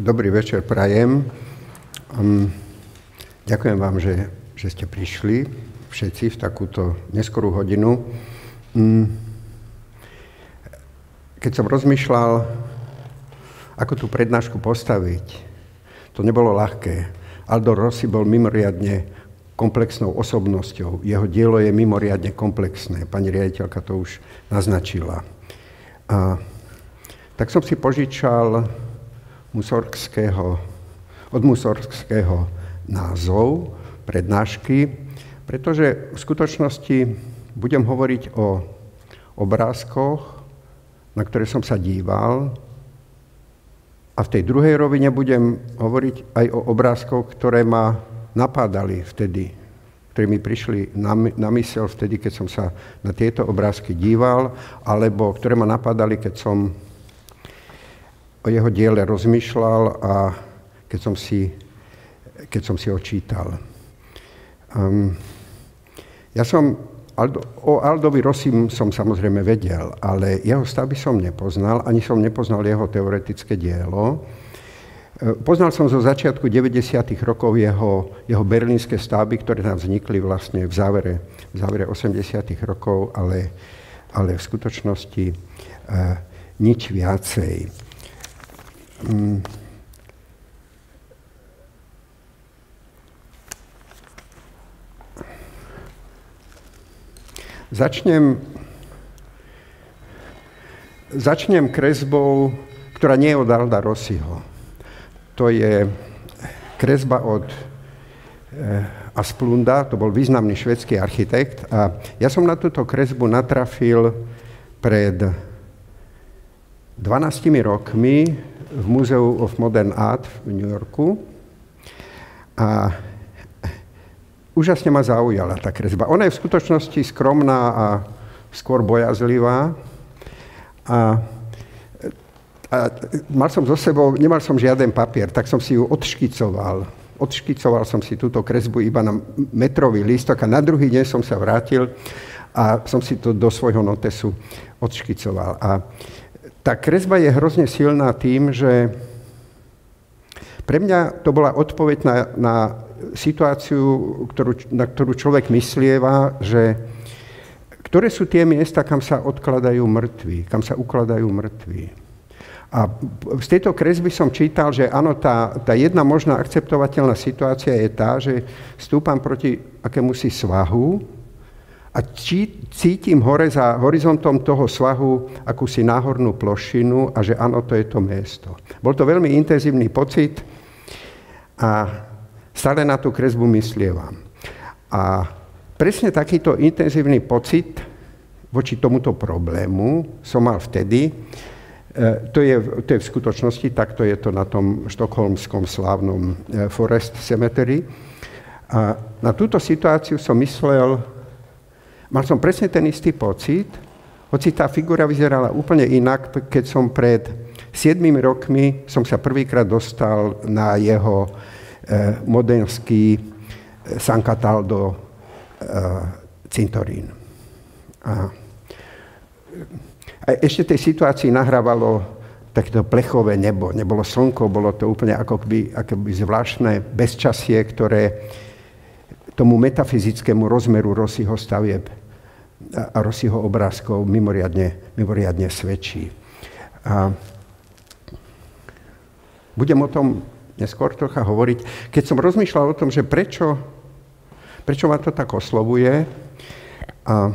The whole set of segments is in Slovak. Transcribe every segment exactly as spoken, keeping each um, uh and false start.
Dobrý večer prajem. Um, ďakujem vám, že, že ste prišli všetci v takúto neskorú hodinu. Um, keď som rozmýšľal, ako tú prednášku postaviť, to nebolo ľahké. Aldo Rossi bol mimoriadne komplexnou osobnosťou. Jeho dielo je mimoriadne komplexné. Pani riaditeľka to už naznačila. A tak som si požičal Musorgského, od Musorgského názov prednášky, pretože v skutočnosti budem hovoriť o obrázkoch, na ktoré som sa díval, a v tej druhej rovine budem hovoriť aj o obrázkoch, ktoré ma napádali vtedy, ktoré mi prišli na, na myseľ vtedy, keď som sa na tieto obrázky díval, alebo ktoré ma napádali, keď som o jeho diele rozmýšľal a keď som si, keď som si ho čítal. Um, ja som, Aldo, o Aldovi Rossim som samozrejme vedel, ale jeho stavby som nepoznal, ani som nepoznal jeho teoretické dielo. Poznal som zo začiatku deväťdesiatych rokov jeho, jeho berlínske stavby, ktoré tam vznikli vlastne v závere, v závere osemdesiatych rokov, ale, ale v skutočnosti uh, nič viacej. Um, začnem, začnem kresbou, ktorá nie je od Alda Rossiho. To je kresba od eh, Asplunda, to bol významný švédsky architekt. A ja som na túto kresbu natrafil pred dvanástimi rokmi v Museum of Modern Art v New Yorku. A úžasne ma zaujala tá kresba. Ona je v skutočnosti skromná a skôr bojazlivá. A, a mal som so sebou, nemal som žiaden papier, tak som si ju odškicoval. Odškicoval som si túto kresbu iba na metrový lístok a na druhý deň som sa vrátil a som si to do svojho notesu odškicoval. A tá kresba je hrozne silná tým, že pre mňa to bola odpoveď na, na situáciu, ktorú, na ktorú človek myslieva, že ktoré sú tie miesta, kam sa odkladajú mŕtvi, kam sa ukladajú mŕtvi. A z tejto kresby som čítal, že áno, tá, tá jedna možná akceptovateľná situácia je tá, že stúpam proti akémusi svahu a či, cítim hore za horizontom toho svahu akúsi náhornú plošinu a že áno, to je to miesto. Bol to veľmi intenzívny pocit a stále na tú kresbu myslievam. A presne takýto intenzívny pocit voči tomuto problému som mal vtedy. E, to, je, to je v skutočnosti, takto je to na tom štokholmskom slávnom e, Forest Cemetery. A na túto situáciu som myslel, mal som presne ten istý pocit, hoci tá figura vyzerala úplne inak, keď som pred siedmimi rokmi som sa prvýkrát dostal na jeho eh, modernský eh, San Cataldo eh, cintorín. A, a ešte tej situácii nahrávalo takéto plechové nebo. Nebolo slnko, bolo to úplne akoby, akoby zvláštne bezčasie, ktoré tomu metafyzickému rozmeru Rossiho stavieb a Rossiho obrázkov mimoriadne, mimoriadne svedčí. A budem o tom neskôr trocha hovoriť. Keď som rozmýšľal o tom, že prečo, prečo ma to tak oslovuje, a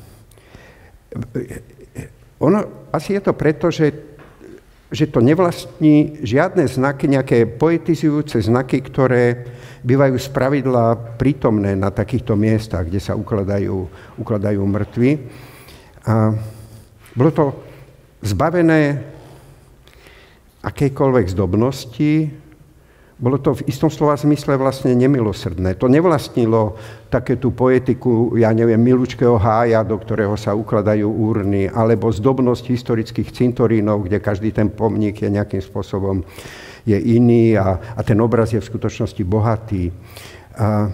ono, asi je to preto, že že to nevlastní žiadne znaky, nejaké poetizujúce znaky, ktoré bývajú spravidla prítomné na takýchto miestach, kde sa ukladajú, ukladajú mŕtvi. A bolo to zbavené akejkoľvek zdobnosti, bolo to v istom slova zmysle vlastne nemilosrdné. To nevlastnilo také tú poetiku, ja neviem, Milučkého hája, do ktorého sa ukladajú úrny, alebo zdobnosť historických cintorínov, kde každý ten pomník je nejakým spôsobom je iný a, a ten obraz je v skutočnosti bohatý. A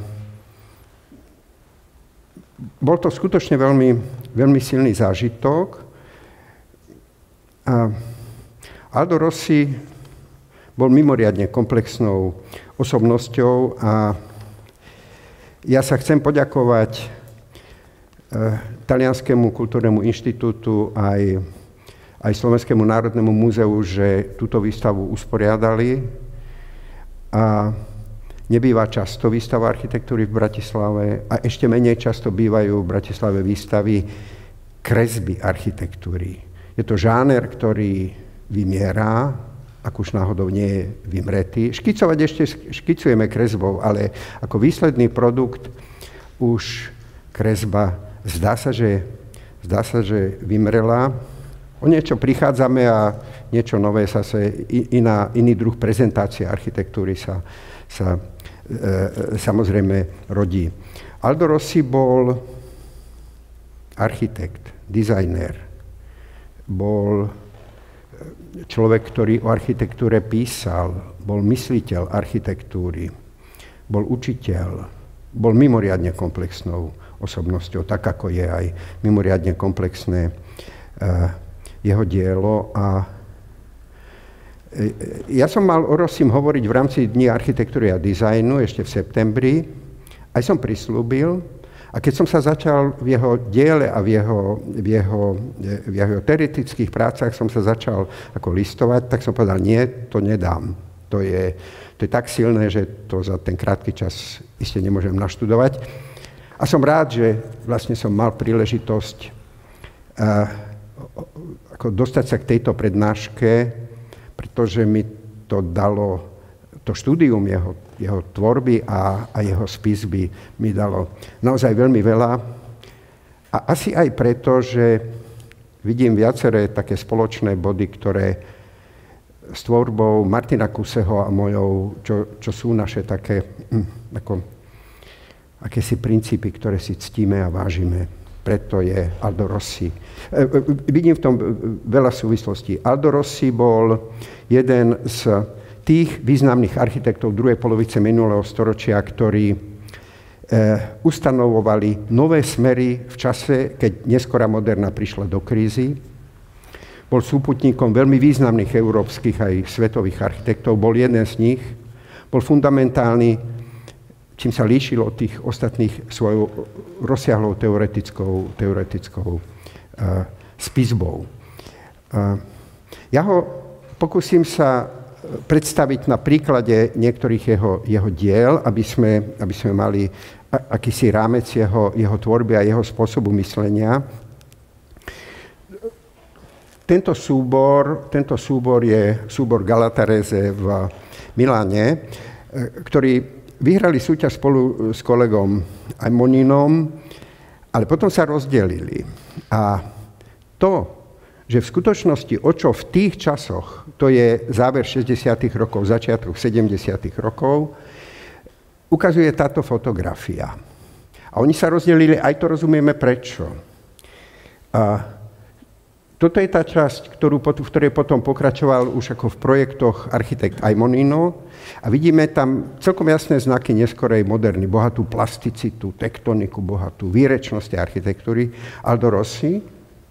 bol to skutočne veľmi, veľmi silný zážitok. A Aldo Rossi bol mimoriadne komplexnou osobnosťou a ja sa chcem poďakovať Talianskému kultúrnemu inštitútu aj, aj Slovenskému národnému múzeu, že túto výstavu usporiadali. A nebýva často výstava architektúry v Bratislave a ešte menej často bývajú v Bratislave výstavy kresby architektúry. Je to žáner, ktorý vymiera, ak už náhodou nie je vymretý. Škicovať ešte škicujeme kresbou, ale ako výsledný produkt už kresba zdá sa, že, zdá sa, že vymrela. O niečo prichádzame a niečo nové sa sa, iná, iný druh prezentácie architektúry sa, sa e, samozrejme rodí. Aldo Rossi bol architekt, dizajner, bol človek, ktorý o architektúre písal, bol mysliteľ architektúry, bol učiteľ, bol mimoriadne komplexnou osobnosťou, tak ako je aj mimoriadne komplexné uh, jeho dielo. A ja som mal o Rossim hovoriť v rámci Dní architektúry a dizajnu ešte v septembri, aj som prislúbil, a keď som sa začal v jeho diele a v jeho, v jeho, v jeho teoretických prácach som sa začal ako listovať, tak som povedal, nie, to nedám. To je, to je tak silné, že to za ten krátky čas iste nemôžem naštudovať. A som rád, že vlastne som mal príležitosť uh, ako dostať sa k tejto prednáške, pretože mi to dalo, to štúdium jeho, jeho tvorby a, a jeho spisby mi dalo naozaj veľmi veľa. A asi aj preto, že vidím viaceré také spoločné body, ktoré s tvorbou Martina Kuseho a mojou, čo, čo sú naše také hm, ako akési princípy, ktoré si ctíme a vážime. Preto je Aldo Rossi. E, e, vidím v tom veľa súvislostí. Aldo Rossi bol jeden z tých významných architektov druhej polovice minulého storočia, ktorí e, ustanovovali nové smery v čase, keď neskorá moderna prišla do krízy. Bol súputníkom veľmi významných európskych aj svetových architektov. Bol jeden z nich. Bol fundamentálny, čím sa líšil od tých ostatných svojou rozsiahlou teoretickou, teoretickou uh, spisbou. Uh, ja ho pokúsim sa predstaviť na príklade niektorých jeho, jeho diel, aby sme, aby sme mali akýsi rámec jeho, jeho tvorby a jeho spôsobu myslenia. Tento súbor, tento súbor je súbor Galatarese v Miláne, ktorý vyhrali súťaž spolu s kolegom Aimoninom, ale potom sa rozdelili. A to, že v skutočnosti o čo v tých časoch, to je záver šesťdesiatych rokov, začiatok sedemdesiatych rokov, ukazuje táto fotografia. A oni sa rozdelili, aj to rozumieme prečo. A toto je tá časť, ktorú, v ktorej potom pokračoval už ako v projektoch architekt Aimonino. A vidíme tam celkom jasné znaky neskorej moderny, bohatú plasticitu, tektoniku, bohatú výrečnosť architektúry. Aldo Rossi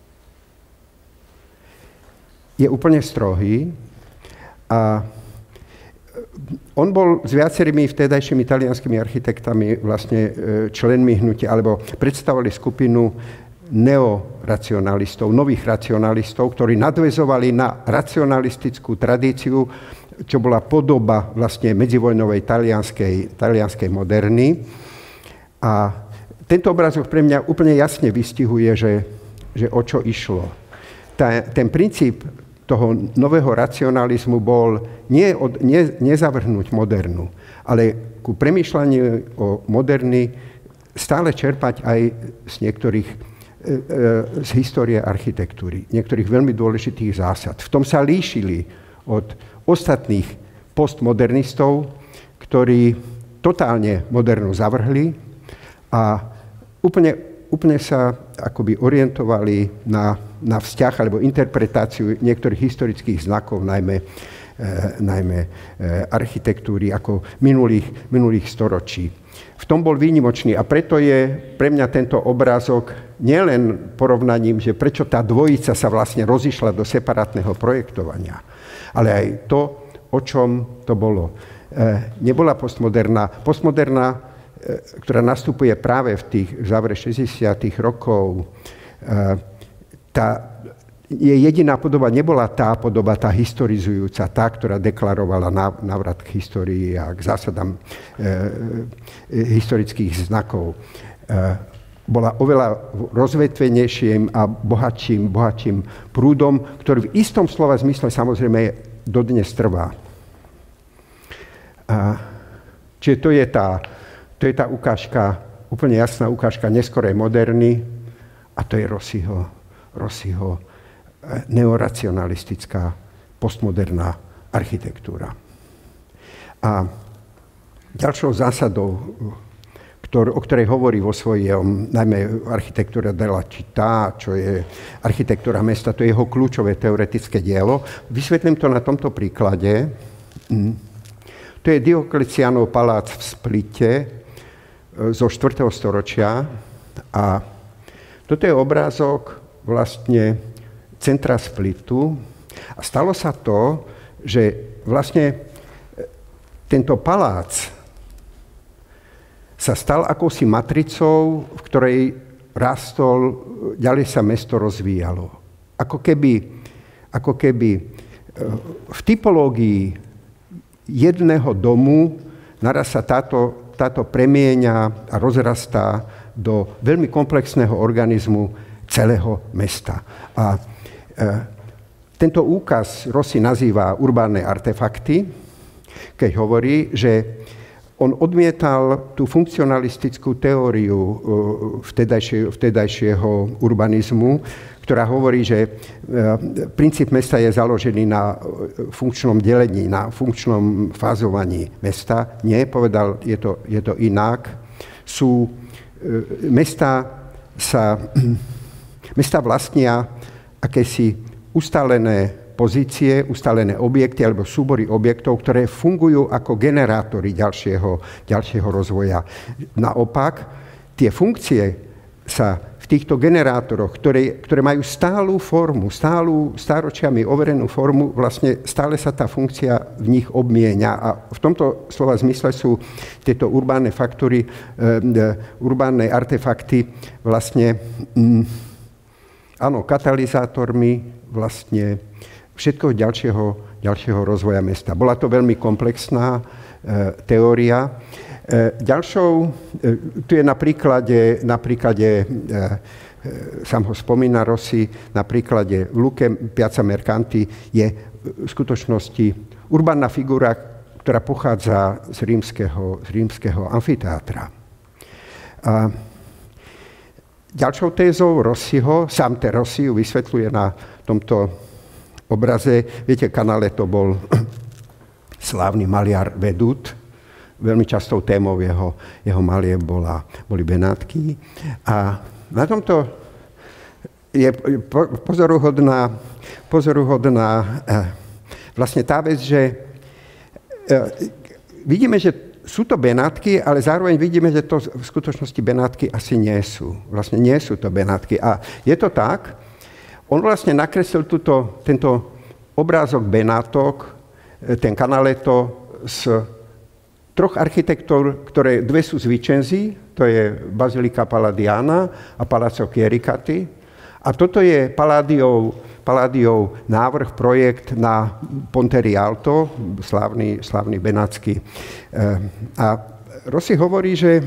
je úplne strohý a on bol s viacerými vtedajšími talianskými architektami vlastne členmi hnutia, alebo predstavovali skupinu neoracionalistov, nových racionalistov, ktorí nadväzovali na racionalistickú tradíciu, čo bola podoba vlastne medzivojnovej talianskej, talianskej moderny. A tento obrázok pre mňa úplne jasne vystihuje, že, že o čo išlo. Tá, ten princíp toho nového racionalizmu bol nie, od, nie nezavrhnúť modernu, ale ku premýšľaniu o moderny stále čerpať aj z niektorých z histórie architektúry, niektorých veľmi dôležitých zásad. V tom sa líšili od ostatných postmodernistov, ktorí totálne modernu zavrhli a úplne, úplne sa akoby orientovali na, na vzťah alebo interpretáciu niektorých historických znakov, najmä, eh, najmä eh, architektúry ako minulých, minulých storočí. V tom bol výnimočný a preto je pre mňa tento obrázok nielen porovnaním, že prečo tá dvojica sa vlastne rozišla do separátneho projektovania, ale aj to o čom to bolo. Nebola postmoderná. Postmoderná, ktorá nastupuje práve v tých v závere šesťdesiatych rokov, tá je jediná podoba, nebola tá podoba, tá historizujúca, tá, ktorá deklarovala návrat k histórii a k zásadám e, historických znakov. E, bola oveľa rozvetvenejším a bohatším, bohatším prúdom, ktorý v istom slova zmysle samozrejme dodnes trvá. A, čiže to je, tá, to je tá ukážka, úplne jasná ukážka neskorej moderny, a to je Rossiho, Rossiho neoracionalistická postmoderná architektúra. A ďalšou zásadou, ktor, o ktorej hovorí vo svojom, najmä architektúra della città, čo je architektúra mesta, to je jeho kľúčové teoretické dielo. Vysvetlím to na tomto príklade. To je Diokleciánov palác v Splite zo štvrtého storočia. A toto je obrázok vlastne centra Splitu. A stalo sa to, že vlastne tento palác sa stal akousi matricou, v ktorej rastol, ďalej sa mesto rozvíjalo. Ako keby, ako keby v typológii jedného domu naraz sa táto, táto premieňa a rozrastá do veľmi komplexného organizmu celého mesta. A tento úkaz Rossi nazýva urbánne artefakty, keď hovorí, že on odmietal tú funkcionalistickú teóriu vtedajšieho, vtedajšieho urbanizmu, ktorá hovorí, že princíp mesta je založený na funkčnom delení, na funkčnom fázovaní mesta. Nie, povedal, je to, je to inak. Sú, mesta sa, mesta vlastnia akési ustálené pozície, ustálené objekty alebo súbory objektov, ktoré fungujú ako generátory ďalšieho, ďalšieho rozvoja. Naopak, tie funkcie sa v týchto generátoroch, ktoré, ktoré majú stálu formu, stálu, stáročiami overenú formu, vlastne stále sa tá funkcia v nich obmienia. A v tomto slova zmysle sú tieto urbánne faktory, e, urbánne artefakty vlastne mm, áno, katalizátormi vlastne všetkoho ďalšieho, ďalšieho rozvoja mesta. Bola to veľmi komplexná e, teória. E, ďalšou, e, tu je na príklade, na príklade e, e, sám ho spomína Rossi, na príklade Luke Piazza Mercanti je v skutočnosti urbánna figura, ktorá pochádza z rímskeho, z rímskeho amfiteátra. A ďalšou tézou Rossiho, sám ten Rossi ju vysvetľuje na tomto obraze. Viete, Canaletto bol slávny maliar Vedút. Veľmi častou témou jeho, jeho malieb bola, boli Benátky. A na tomto je pozoruhodná, pozoruhodná vlastne tá vec, že vidíme, že sú to Benátky, ale zároveň vidíme, že to v skutočnosti Benátky asi nie sú. Vlastne nie sú to Benátky. A je to tak, on vlastne nakreslil tuto, tento obrázok Benátok, ten Canaletto, z troch architektúr, ktoré dve sú z Vicenzi, to je Bazilika Palladiana a Palazzo Chiericati. A toto je Palladiov, Palladiov návrh, projekt na Ponte Rialto, slávny, slávny benátsky. A Rossi hovorí, že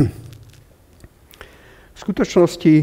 v skutočnosti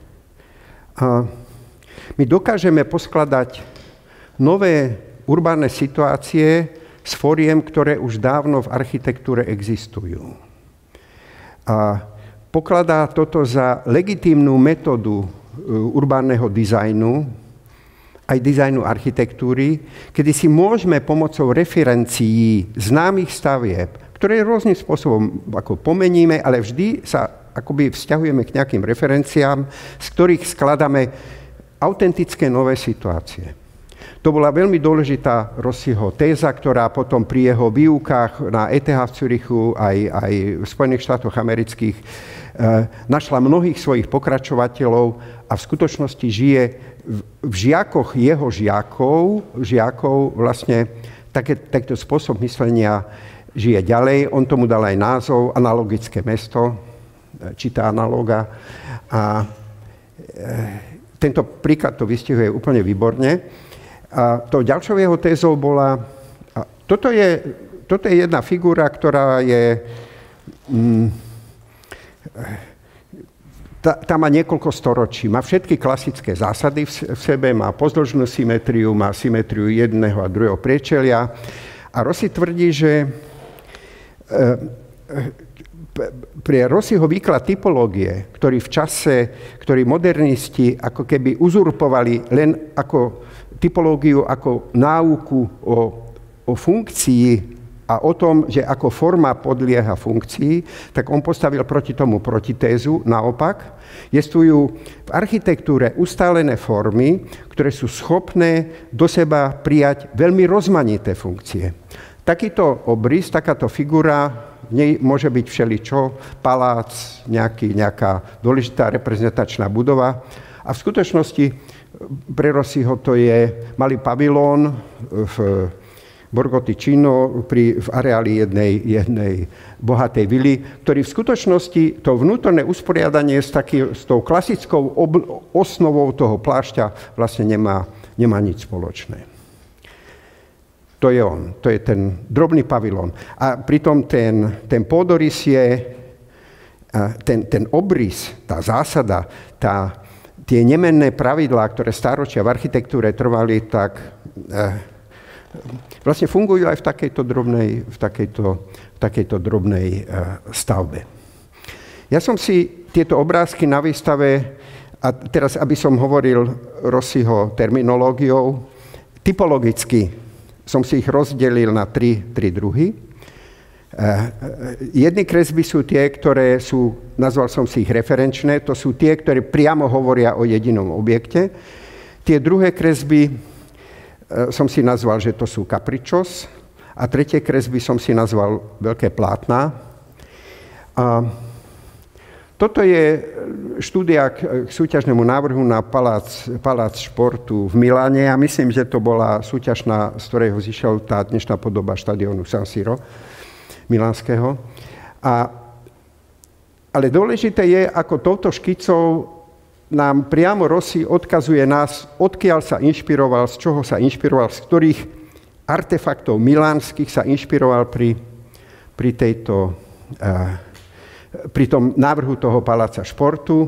my dokážeme poskladať nové urbánne situácie s fóriem, ktoré už dávno v architektúre existujú. A pokladá toto za legitímnu metódu urbánneho dizajnu, aj dizajnu architektúry, kedy si môžeme pomocou referencií známych stavieb, ktoré rôznym spôsobom ako pomeníme, ale vždy sa akoby vzťahujeme k nejakým referenciám, z ktorých skladáme autentické nové situácie. To bola veľmi dôležitá Rossiho téza, ktorá potom pri jeho výukách na é té há v Zürichu aj, aj v Spojených štátoch amerických e, našla mnohých svojich pokračovateľov a v skutočnosti žije v, v žiakoch jeho žiakov, žiakov vlastne také, takýto spôsob myslenia žije ďalej. On tomu dal aj názov analogické mesto, číta analoga. A e, tento príklad to vystihuje úplne výborne. A to ďalšou jeho tézou bola, a toto je, toto je jedna figura, ktorá je... Mm, Tá, tá má niekoľko storočí, má všetky klasické zásady v sebe, má pozdĺžnú symetriu, má symetriu jedného a druhého priečelia. A Rossi tvrdí, že pre Rossiho výklad typológie, ktorý v čase, ktorý modernisti ako keby uzurpovali len ako typológiu, ako náuku o, o funkcii a o tom, že ako forma podlieha funkcii, tak on postavil proti tomu protitézu. Naopak, existujú v architektúre ustálené formy, ktoré sú schopné do seba prijať veľmi rozmanité funkcie. Takýto obrys, takáto figura, v nej môže byť všeličo, palác, nejaký, nejaká dôležitá reprezentačná budova. A v skutočnosti pre Rossiho to je malý pavilón v Borgo Ticino pri, v areáli jednej, jednej bohatej vily, ktorý v skutočnosti to vnútorné usporiadanie s, taký, s tou klasickou ob, osnovou toho plášťa vlastne nemá, nemá nič spoločné. To je on, to je ten drobný pavilón. A pritom ten, ten pôdorys je, ten, ten obrys, tá zásada, tá, tie nemenné pravidlá, ktoré stáročia v architektúre trvali, tak vlastne fungujú aj v takejto drobnej, v takejto, v takejto drobnej stavbe. Ja som si tieto obrázky na výstave, a teraz aby som hovoril Rossiho terminológiou, typologicky som si ich rozdelil na tri, tri druhy. Jedny kresby sú tie, ktoré sú, nazval som si ich referenčné, to sú tie, ktoré priamo hovoria o jedinom objekte. Tie druhé kresby som si nazval, že to sú capričos, a tretie kresby som si nazval veľké plátna. A toto je štúdia k súťažnému návrhu na palác, palác športu v Miláne. Ja myslím, že to bola súťaž, na, z ktorej zišiel tá dnešná podoba štadiónu San Siro milánskeho. A, ale dôležité je, ako touto škicou nám priamo Rossi odkazuje nás, odkiaľ sa inšpiroval, z čoho sa inšpiroval, z ktorých artefaktov milánskych sa inšpiroval pri, pri, tejto, uh, pri tom návrhu toho paláca športu.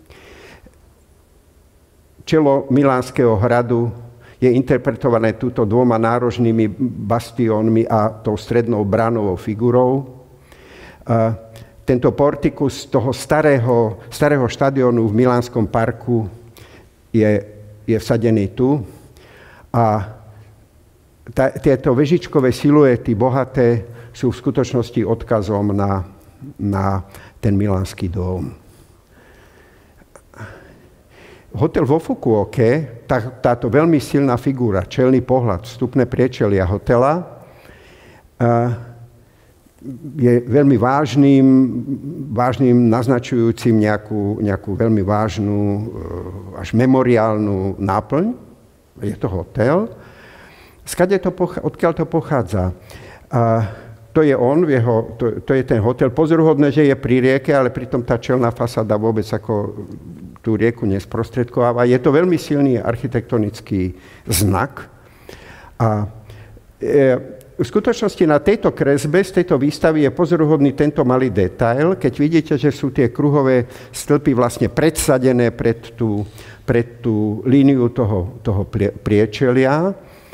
Čelo Milánskeho hradu je interpretované túto dvoma nárožnými bastiónmi a tou strednou bránovou figurou. Uh, Tento portikus toho starého, starého štadiónu v Milánskom parku je, je vsadený tu. A tá, tieto vežičkové siluety bohaté sú v skutočnosti odkazom na, na ten milánsky dóm. Hotel vo Fukuoke, tá, táto veľmi silná figura, čelný pohľad, vstupné priečelia hotela, a, je veľmi vážnym, vážnym naznačujúcim nejakú, nejakú veľmi vážnu, až memoriálnu náplň. Je to hotel. Skade to pochá, odkiaľ to pochádza? A to je on, jeho, to, to je ten hotel. Pozoruhodné, že je pri rieke, ale pritom tá čelná fasáda vôbec ako tú rieku nesprostredkováva. Je to veľmi silný architektonický znak. A e, v skutočnosti na tejto kresbe z tejto výstavy je pozoruhodný tento malý detail, keď vidíte, že sú tie kruhové stĺpy vlastne predsadené pred tú, pred tú líniu toho, toho priečelia.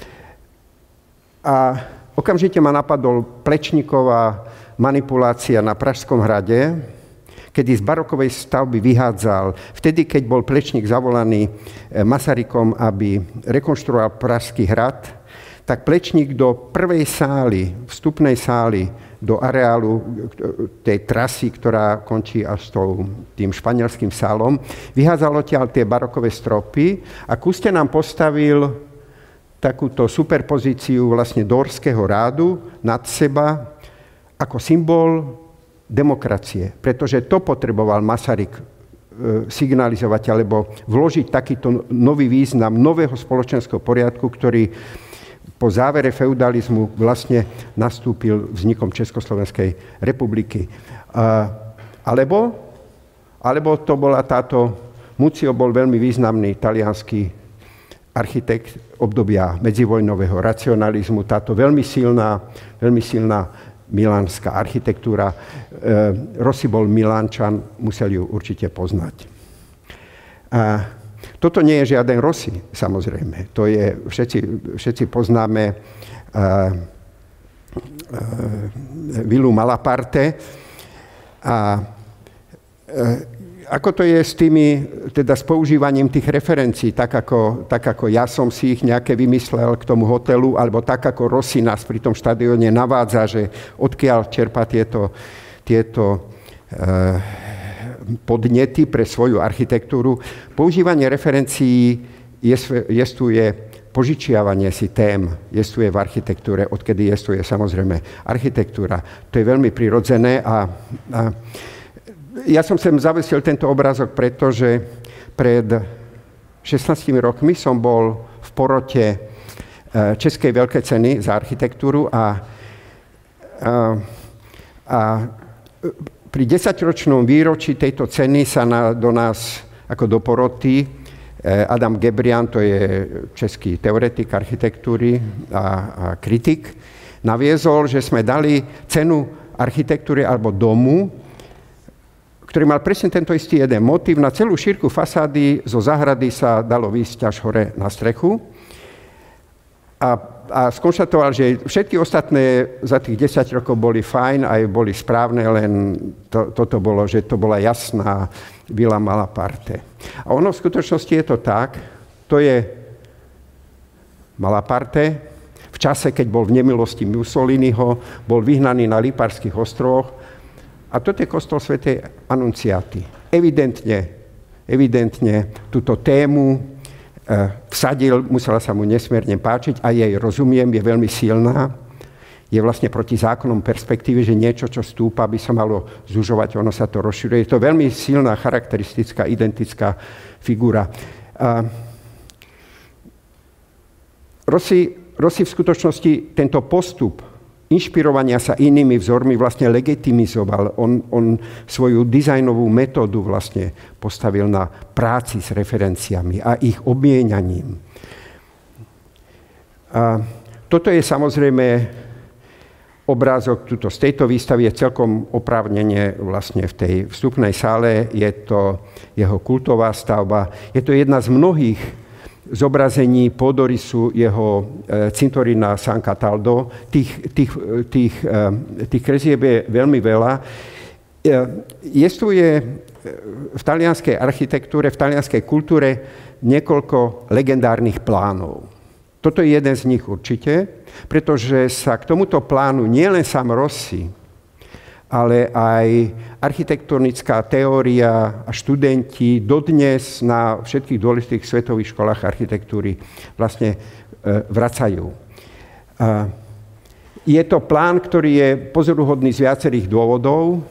A okamžite ma napadol Plečníková manipulácia na Pražskom hrade, kedy z barokovej stavby vyhádzal, vtedy, keď bol Plečník zavolaný Masarykom, aby rekonštruoval Pražský hrad, tak Plečník do prvej sály, vstupnej sály, do areálu tej trasy, ktorá končí až s tým španielským sálom, vyhádzal odtiaľ tie barokové stropy a Kuste nám postavil takúto superpozíciu vlastne Dórského rádu nad seba ako symbol demokracie, pretože to potreboval Masaryk signalizovať alebo vložiť takýto nový význam nového spoločenského poriadku, ktorý po závere feudalizmu vlastne nastúpil vznikom Československej republiky. Alebo, alebo to bola táto, Muzio bol veľmi významný taliansky architekt obdobia medzivojnového racionalizmu, táto veľmi silná, veľmi silná milánska architektúra. Rossi bol Milánčan, musel ju určite poznať. Toto nie je žiaden Rossi, samozrejme. To je, všetci, všetci poznáme uh, uh, vilu Malaparte. A uh, ako to je s tými, teda s používaním tých referencií, tak ako, tak ako ja som si ich nejaké vymyslel k tomu hotelu, alebo tak ako Rossi nás pri tom štadióne navádza, že odkiaľ čerpa tieto, tieto uh, podnety pre svoju architektúru. Používanie referencií jestvuje požičiavanie si tém, jestvuje v architektúre, odkedy jestvuje samozrejme architektúra. To je veľmi prirodzené a, a ja som sem zavesil tento obrázok, pretože pred šestnástimi rokmi som bol v porote Českej veľkej ceny za architektúru a, a, a pri desaťročnom výročí tejto ceny sa na, do nás, ako do poroty, Adam Gebrian, to je český teoretik architektúry a, a kritik, naviezol, že sme dali cenu architektúry alebo domu, ktorý mal presne tento istý jeden motív. Na celú šírku fasády zo záhrady sa dalo výjsť až hore na strechu. A, a skonštatoval, že všetky ostatné za tých desať rokov boli fajn, aj boli správne, len to, toto bolo, že to bola jasná vila Malaparte. A ono v skutočnosti je to tak, to je Malaparte, v čase, keď bol v nemilosti Mussoliniho, bol vyhnaný na Liparských ostrovoch. A toto je kostol svätej Anunciaty. Evidentne, evidentne túto tému vsadil, musela sa mu nesmierne páčiť a jej rozumiem, je veľmi silná. Je vlastne proti zákonom perspektívy, že niečo, čo stúpa, by sa malo zužovať, ono sa to rozširuje. Je to veľmi silná, charakteristická, identická figura. Rossi, Rossi v skutočnosti tento postup inšpirovania sa inými vzormi vlastne legitimizoval. On, on svoju dizajnovú metódu vlastne postavil na práci s referenciami a ich obmienianím. A toto je samozrejme obrázok tuto, z tejto výstavy, je celkom oprávnene vlastne v tej vstupnej sále. Je to jeho kultová stavba. Je to jedna z mnohých zobrazení pôdorysu jeho e, cintorína San Cataldo. Tých, tých, tých, e, tých kresieb je veľmi veľa. E, jestvuje v talianskej architektúre, v talianskej kultúre niekoľko legendárnych plánov. Toto je jeden z nich určite, pretože sa k tomuto plánu nielen sám Rossi, ale aj architektonická teória a študenti dodnes na všetkých dôležitých svetových školách architektúry vlastne vracajú. Je to plán, ktorý je pozoruhodný z viacerých dôvodov.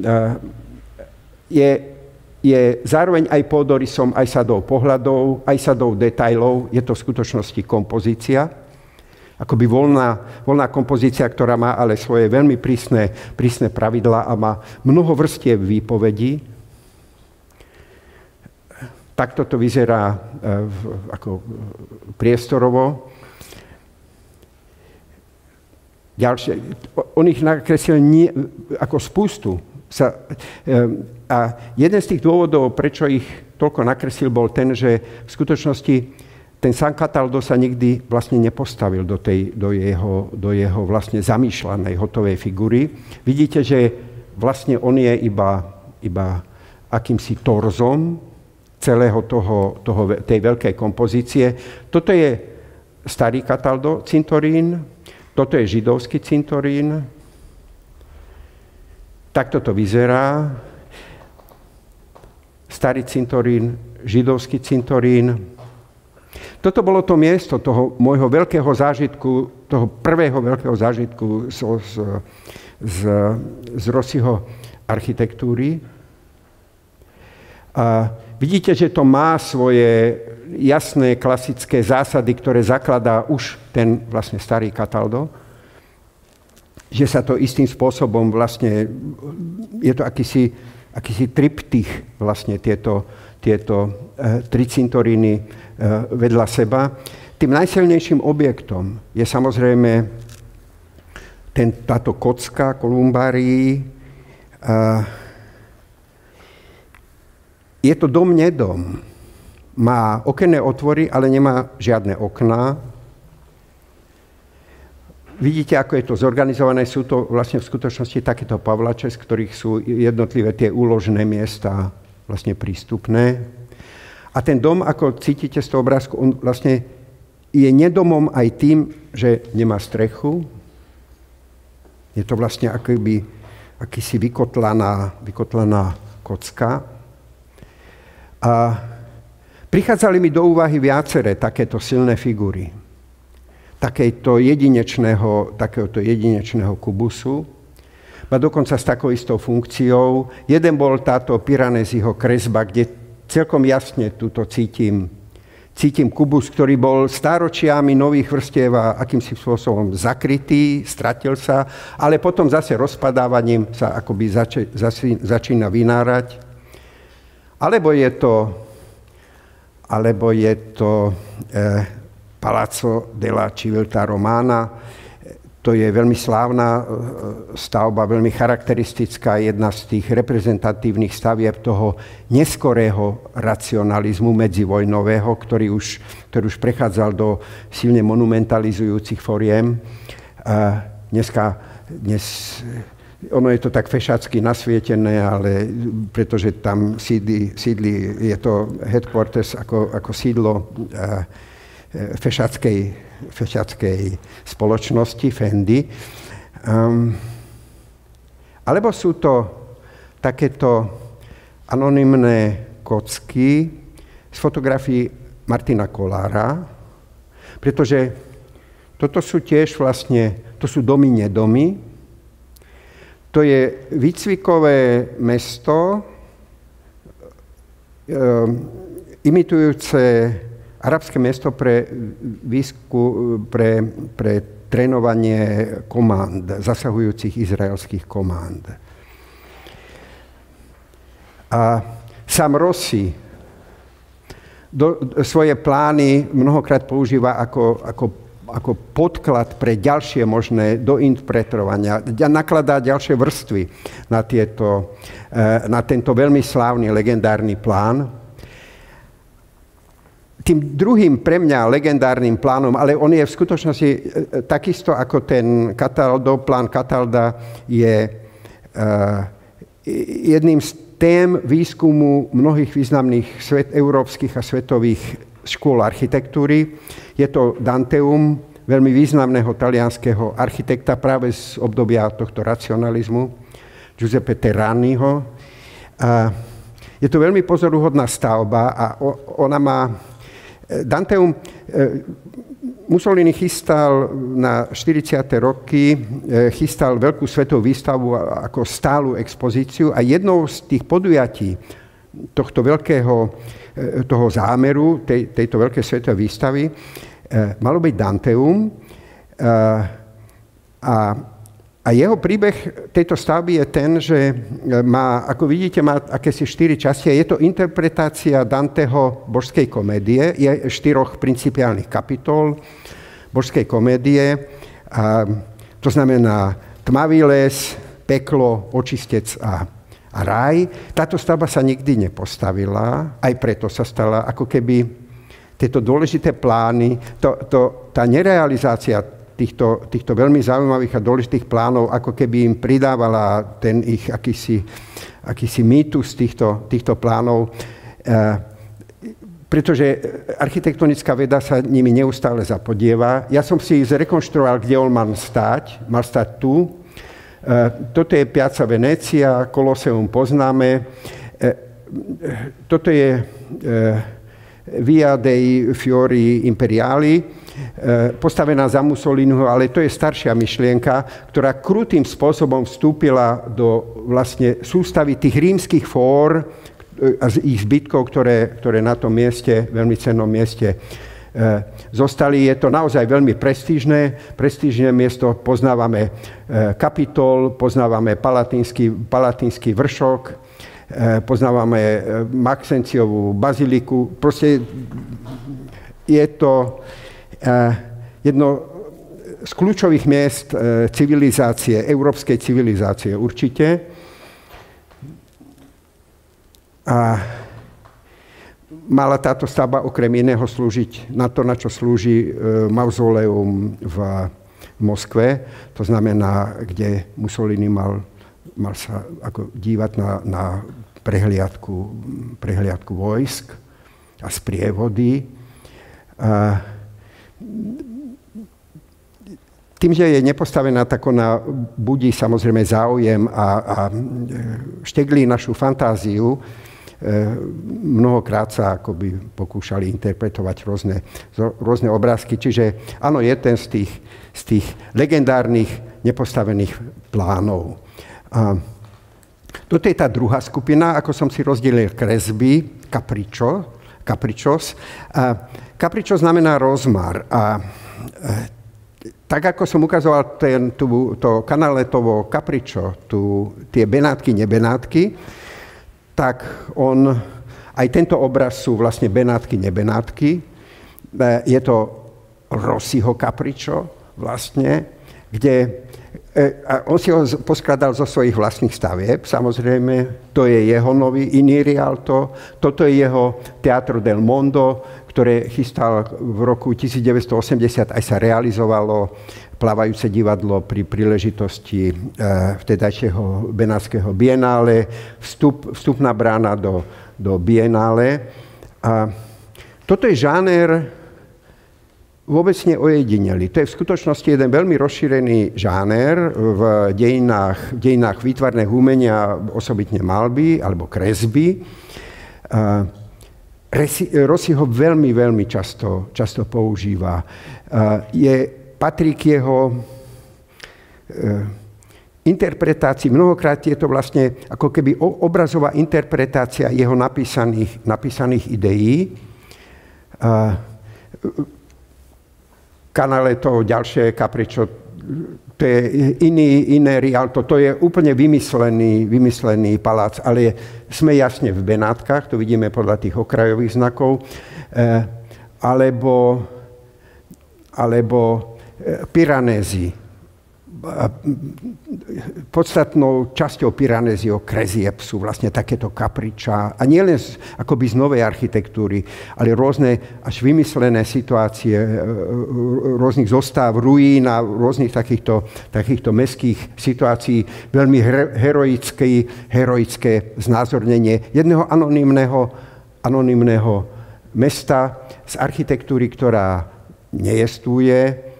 Je, je zároveň aj pôdorysom, aj sadou pohľadov, aj sadou detailov. Je to v skutočnosti kompozícia. Akoby voľná, voľná kompozícia, ktorá má ale svoje veľmi prísne, prísne pravidlá a má mnoho vrstiev výpovedí. Takto to vyzerá ako priestorovo. Ďalšie, on ich nakreslil nie, ako spustu. Sa, a jeden z tých dôvodov, prečo ich toľko nakreslil, bol ten, že v skutočnosti ten San Cataldo sa nikdy vlastne nepostavil do, tej, do, jeho, do jeho vlastne zamýšľanej hotovej figúry. Vidíte, že vlastne on je iba, iba akýmsi torzom celého toho, toho, tej veľkej kompozície. Toto je starý Cataldo cintorín, toto je židovský cintorín. Takto to vyzerá. Starý cintorín, židovský cintorín. Toto bolo to miesto toho môjho veľkého zážitku, toho prvého veľkého zážitku z, z, z, z Rossiho architektúry. A vidíte, že to má svoje jasné klasické zásady, ktoré zakladá už ten vlastne starý Cataldo, že sa to istým spôsobom vlastne, je to akýsi, akýsi triptych vlastne tieto, tieto e, tri cintoríny e, vedľa seba. Tým najsilnejším objektom je samozrejme ten, táto kocka Kolumbárii. E, je to dom nedom. Má okenné otvory, ale nemá žiadne okná. Vidíte, ako je to zorganizované. Sú to vlastne v skutočnosti takéto pavlače, z ktorých sú jednotlivé tie úložné miesta vlastne prístupné. A ten dom, ako cítite z toho obrázku, on vlastne je nedomom aj tým, že nemá strechu. Je to vlastne akoby, akýsi vykotlaná, vykotlaná kocka. A prichádzali mi do úvahy viaceré takéto silné figúry. Takéto jedinečného, takéhoto jedinečného kubusu. A dokonca s takou istou funkciou. Jeden bol táto Piranesiho kresba, kde celkom jasne túto cítim, cítim kubus, ktorý bol stáročiami nových vrstiev a akýmsi spôsobom zakrytý, stratil sa, ale potom zase rozpadávaním sa akoby zač- zač- začína vynárať. Alebo je to, alebo je to eh, Palazzo della Civiltà Romana. To je veľmi slávna stavba, veľmi charakteristická, jedna z tých reprezentatívnych stavieb toho neskorého racionalizmu medzivojnového, ktorý už, ktorý už prechádzal do silne monumentalizujúcich foriem. A dneska, dnes, ono je to tak fešacky nasvietené, ale pretože tam sídli, sídli je to headquarters ako, ako sídlo fešackej, fešackej spoločnosti Fendi. Um, alebo sú to takéto anonymné kocky z fotografií Martina Kollára, pretože toto sú tiež vlastne, to sú domy nedomy. To je výcvikové mesto, um, imitujúce arabské mesto pre výsku, pre, pre trénovanie kománd, zasahujúcich izraelských kománd. A Sam Rossi do, svoje plány mnohokrát používa ako, ako, ako podklad pre ďalšie možné dointerpretovania. Nakladá ďalšie vrstvy na, tieto, na tento veľmi slávny, legendárny plán. Tým druhým pre mňa legendárnym plánom, ale on je v skutočnosti takisto ako ten Cataldo, plán Catalda je uh, jedným z tém výskumu mnohých významných svet, európskych a svetových škôl architektúry. Je to Danteum, veľmi významného talianskeho architekta práve z obdobia tohto racionalizmu, Giuseppe Terraniho. Uh, je to veľmi pozoruhodná stavba a ona má Danteum, Mussolini chystal na štyridsiate roky, chystal veľkú svetovú výstavu ako stálu expozíciu a jednou z tých podujatí tohto veľkého toho zámeru, tej, tejto veľkej svetovej výstavy, malo byť Danteum. A A jeho príbeh tejto stavby je ten, že má, ako vidíte, má akési štyri časti. Je to interpretácia Danteho Božskej komédie, je štyroch principiálnych kapitol Božskej komédie. A to znamená tmavý les, peklo, očistec a, a raj. Táto stavba sa nikdy nepostavila, aj preto sa stala ako keby tieto dôležité plány, to, to, tá nerealizácia Týchto, týchto veľmi zaujímavých a dôležitých plánov, ako keby im pridávala ten ich akýsi, akýsi mýtus týchto, týchto plánov, e, pretože architektonická veda sa nimi neustále zapodieva. Ja som si zrekonštruoval, kde on mal stáť. Mal stáť tu. E, toto je Piazza Venezia, Colosseum poznáme. E, toto je e, Via dei Fiori Imperiali, postavená za Mussoliniho, ale to je staršia myšlienka, ktorá krutým spôsobom vstúpila do vlastne sústavy tých rímskych fór, a z ich zbytkov, ktoré, ktoré na tom mieste, veľmi cennom mieste zostali. Je to naozaj veľmi prestížne, prestížne miesto. Poznávame Kapitol, poznávame Palatínsky, Palatínsky vršok, poznávame Maxenciovú baziliku. Proste je to jedno z kľúčových miest civilizácie, európskej civilizácie určite. A mala táto stavba okrem iného slúžiť na to, na čo slúži mauzóleum v Moskve. To znamená, kde Mussolini mal, mal sa ako dívať na, na prehliadku, prehliadku vojsk a sprievody. A tým, že je nepostavená, tak ona budí samozrejme záujem a, a šteglí našu fantáziu. Mnohokrát sa akoby pokúšali interpretovať rôzne, rôzne obrázky. Čiže áno, je ten z tých, z tých legendárnych nepostavených plánov. A toto je tá druhá skupina, ako som si rozdelil kresby, capriccio, caprichos. A capriccio znamená rozmar. A tak ako som ukazoval ten, tú, to kanaletovo capriccio, tú, tie benátky, nebenátky, tak on, aj tento obraz sú vlastne benátky, nebenátky. Je to Rossiho capriccio vlastne, kde a on si ho poskladal zo svojich vlastných stavieb, samozrejme, to je jeho nový iný Rialto, toto je jeho Teatro del Mondo, ktoré chystal v roku devätnásťstoosemdesiat, aj sa realizovalo plávajúce divadlo pri príležitosti vtedajšieho Benátskeho bienále, vstup, vstupná brána do, do bienále. A toto je žáner vôbec neojedinelý. To je v skutočnosti jeden veľmi rozšírený žáner v dejinách, v dejinách výtvarného umenia, osobitne malby alebo kresby. Rossi ho veľmi, veľmi často, často používa. Je patrí k jeho e, interpretácii. Mnohokrát je to vlastne ako keby obrazová interpretácia jeho napísaných, napísaných ideí. A, Canaletto, ďalšie capriccio, to je iný, iné Rialto, to je úplne vymyslený, vymyslený palác, ale sme jasne v Benátkach, to vidíme podľa tých okrajových znakov, e, alebo, alebo Piranézy. Podstatnou časťou Piranézyho kresieb sú vlastne takéto kapričá. A nie len z, akoby z novej architektúry, ale rôzne až vymyslené situácie, rôznych zostáv, ruín a rôznych takýchto, takýchto mestských situácií. Veľmi heroické, heroické znázornenie jedného anonymného, anonymného mesta z architektúry, ktorá nejestvuje.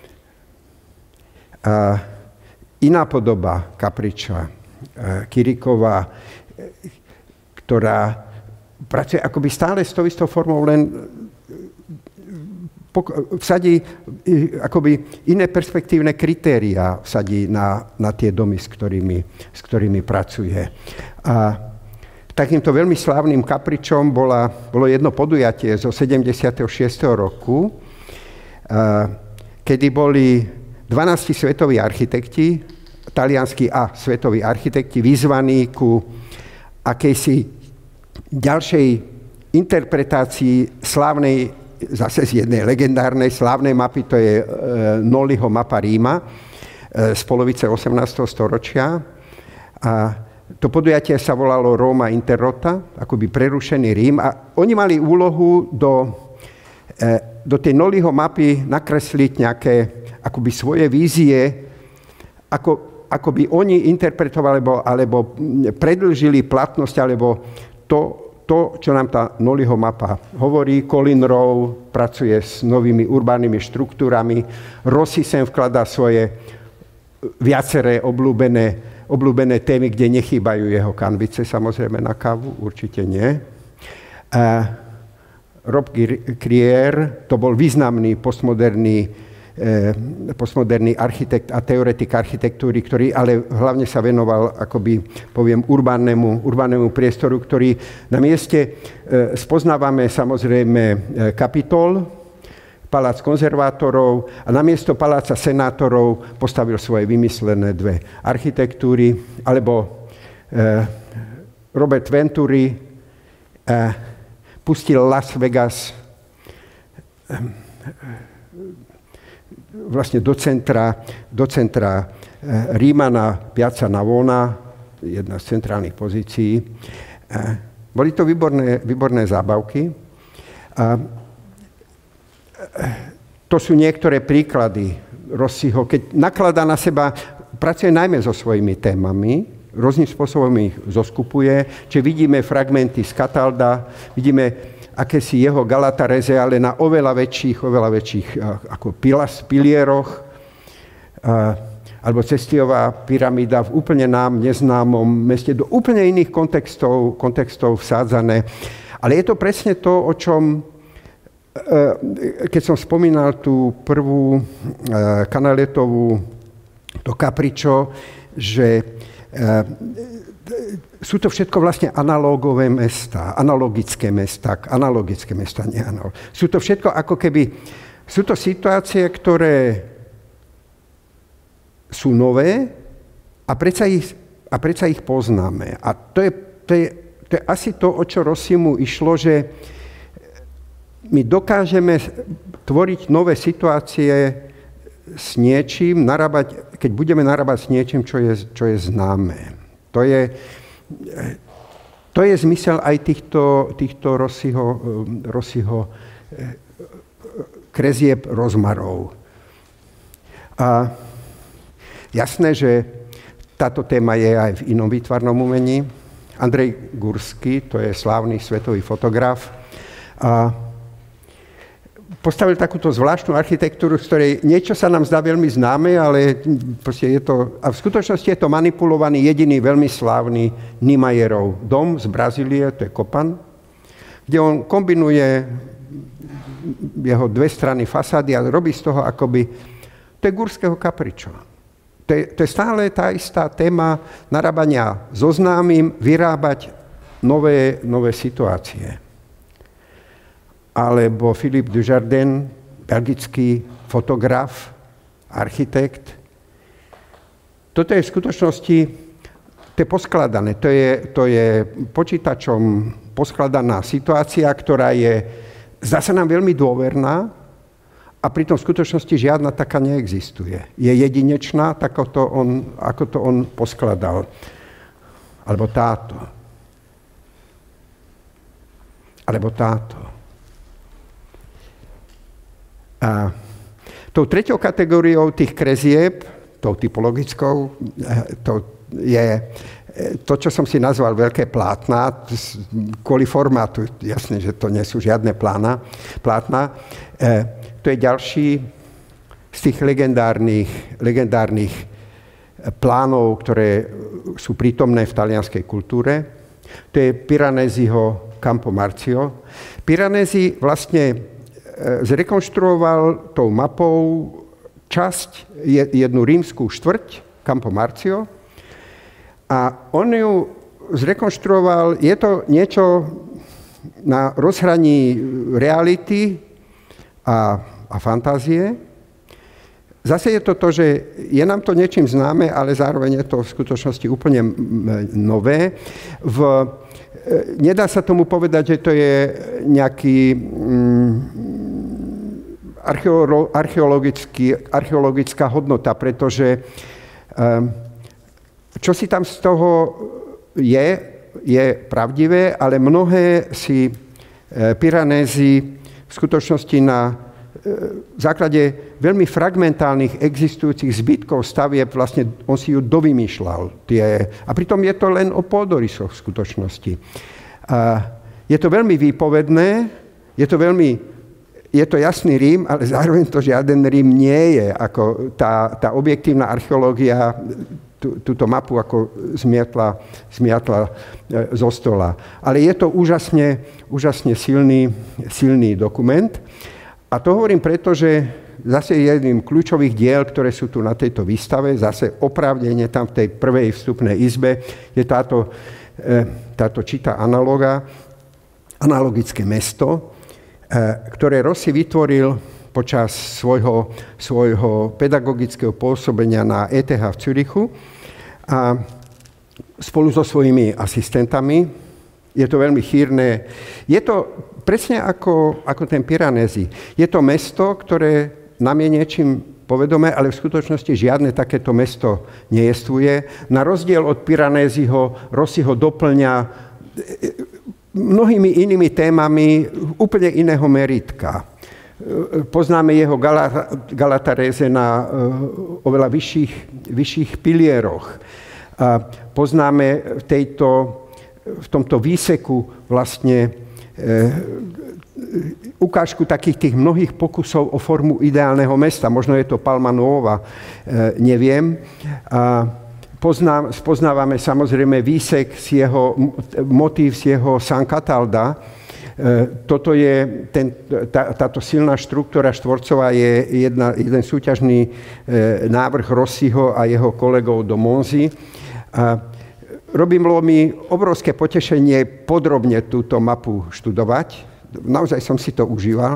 A iná podoba kapriča, Kirikova, ktorá pracuje akoby stále s tou istou formou, len vsadí akoby iné perspektívne kritériá vsadí na, na tie domy, s ktorými, s ktorými pracuje. A takýmto veľmi slávnym kapričom bola, bolo jedno podujatie zo sedemdesiateho šiesteho roku, kedy boli dvanásti svetoví architekti, talianskí a svetoví architekti, vyzvaní ku akejsi ďalšej interpretácii slávnej, zase z jednej legendárnej slávnej mapy, to je e, Noliho mapa Ríma e, z polovice osemnásteho storočia. A to podujatie sa volalo Roma Interrotta, akoby prerušený Rím. A oni mali úlohu do, e, do tej Noliho mapy nakresliť nejaké akoby svoje vízie, ako, ako by oni interpretovali, alebo, alebo predĺžili platnosť, alebo to, to, čo nám tá Noliho mapa hovorí. Colin Rowe pracuje s novými urbánnymi štruktúrami. Rossi sem vkladá svoje viaceré obľúbené, obľúbené témy, kde nechýbajú jeho kanvice, samozrejme na kávu, určite nie. A Rob Grier, to bol významný postmoderný postmoderný architekt a teoretik architektúry, ktorý ale hlavne sa venoval, akoby poviem, urbánnemu, urbánnemu priestoru, ktorý na mieste spoznávame samozrejme Kapitol, palác konzervátorov a namiesto paláca senátorov postavil svoje vymyslené dve architektúry, alebo Robert Venturi pustil Las Vegas vlastne do centra, do centra Ríma na Piazza Navona, jedna z centrálnych pozícií. Boli to výborné, výborné zábavky. A to sú niektoré príklady Rossiho, keď nakladá na seba, pracuje najmä so svojimi témami, rôznym spôsobom ich zoskupuje, čiže vidíme fragmenty z Catalda, vidíme akési jeho Galatareze, ale na oveľa väčších, oveľa väčších ako pilas, pilieroch, alebo Cestiová pyramída v úplne nám neznámom meste, do úplne iných kontextov, kontextov vsádzané. Ale je to presne to, o čom, keď som spomínal tú prvú Canalettovú, to Capriccio, že sú to všetko vlastne analógové mesta, analogické mesta, analogické mesta, nie analog. Sú to všetko ako keby, sú to situácie, ktoré sú nové a predsa ich, a predsa ich poznáme. A to je, to, je, to je asi to, o čo Rossimu išlo, že my dokážeme tvoriť nové situácie s niečím, narábať, keď budeme narábať s niečím, čo je, čo je známe. To je, to je zmysel aj týchto, týchto Rossiho, Rossiho krezieb rozmarov. A jasné, že táto téma je aj v inom výtvarnom umení. Andrej Gursky, to je slávny svetový fotograf, a postavil takúto zvláštnu architektúru, z ktorej niečo sa nám zdá veľmi známe, ale je to, a v skutočnosti je to manipulovaný jediný veľmi slávny Niemayerov dom z Brazílie, to je Kopan, kde on kombinuje jeho dve strany fasády a robí z toho akoby, to je Gurského Capriccio. To je, to je stále tá istá téma narábania so známym, vyrábať nové, nové situácie. Alebo Philippe Dujardin, belgický fotograf, architekt. Toto je v skutočnosti, to je poskladané, to je, to je počítačom poskladaná situácia, ktorá je, zdá sa nám veľmi dôverná a pritom v skutočnosti žiadna taká neexistuje. Je jedinečná, tak ako to on, ako to on poskladal. Alebo táto. Alebo táto. A tou treťou kategóriou tých krezieb, tou typologickou, to je to, čo som si nazval veľké plátna, kvôli formátu, jasne, že to nie sú žiadne plána, plátna. To je ďalší z tých legendárnych, legendárnych plánov, ktoré sú prítomné v talianskej kultúre. To je Piranesiho Campo Marzio. Piranesi vlastne zrekonštruoval tou mapou časť, jednu rímskú štvrť, Campo Marzio, a on ju zrekonštruoval, je to niečo na rozhraní reality a, a fantázie. Zase je to to, že je nám to niečím známe, ale zároveň je to v skutočnosti úplne nové. V, nedá sa tomu povedať, že to je nejaký mm, archeologická hodnota, pretože um, čo si tam z toho je, je pravdivé, ale mnohé si e, Piranesi v skutočnosti na e, základe veľmi fragmentálnych existujúcich zbytkov stavieb, vlastne on si ju dovymýšľal. Tie, a pritom je to len o pôdorysoch v skutočnosti. A je to veľmi výpovedné, je to veľmi Je to jasný Rím, ale zároveň to žiaden Rím nie je. Ako tá, tá objektívna archeológia tú, túto mapu ako zmietla, zmietla zo stola. Ale je to úžasne, úžasne silný, silný dokument. A to hovorím preto, že zase jedným kľúčových diel, ktoré sú tu na tejto výstave, zase oprávnene tam v tej prvej vstupnej izbe, je táto, táto čitá analoga, analogické mesto, ktoré Rossi vytvoril počas svojho, svojho pedagogického pôsobenia na é té há v Zürichu a spolu so svojimi asistentami. Je to veľmi chýrne. Je to presne ako, ako ten Piranesi. Je to mesto, ktoré nám je niečím povedomé, ale v skutočnosti žiadne takéto mesto nejestvuje. Na rozdiel od Piranesiho, Rossi ho doplňa mnohými inými témami úplne iného meritka. Poznáme jeho Galatarese na oveľa vyšších, vyšších pilieroch. Poznáme v, tejto, v tomto výseku vlastne ukážku takých tých mnohých pokusov o formu ideálneho mesta. Možno je to Palma Nuova, neviem. Poznám, spoznávame samozrejme výsek z jeho, motív z jeho San Catalda. Toto je, ten, tá, táto silná štruktúra štvorcová je jedna, jeden súťažný návrh Rossiho a jeho kolegov do Monzy. Robilo mi obrovské potešenie podrobne túto mapu študovať. Naozaj som si to užíval,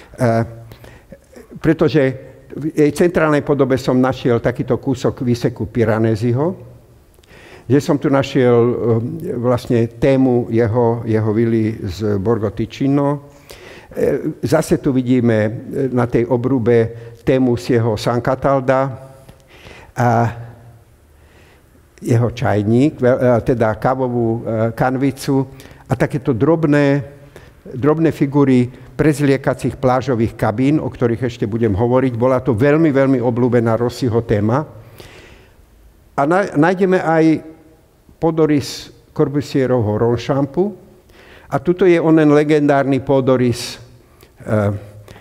pretože v jej centrálnej podobe som našiel takýto kúsok výseku Piranesiho, kde som tu našiel vlastne tému jeho, jeho vily z Borgo Ticino. Zase tu vidíme na tej obrube tému z jeho San Catalda a jeho čajník, teda kávovú kanvicu a takéto drobné, drobné figury prezliekacích plážových kabín, o ktorých ešte budem hovoriť. Bola to veľmi, veľmi obľúbená Rossiho téma. A nájdeme aj podoris Corbusierovho Ronchampu. A tuto je onen legendárny podoris, eh,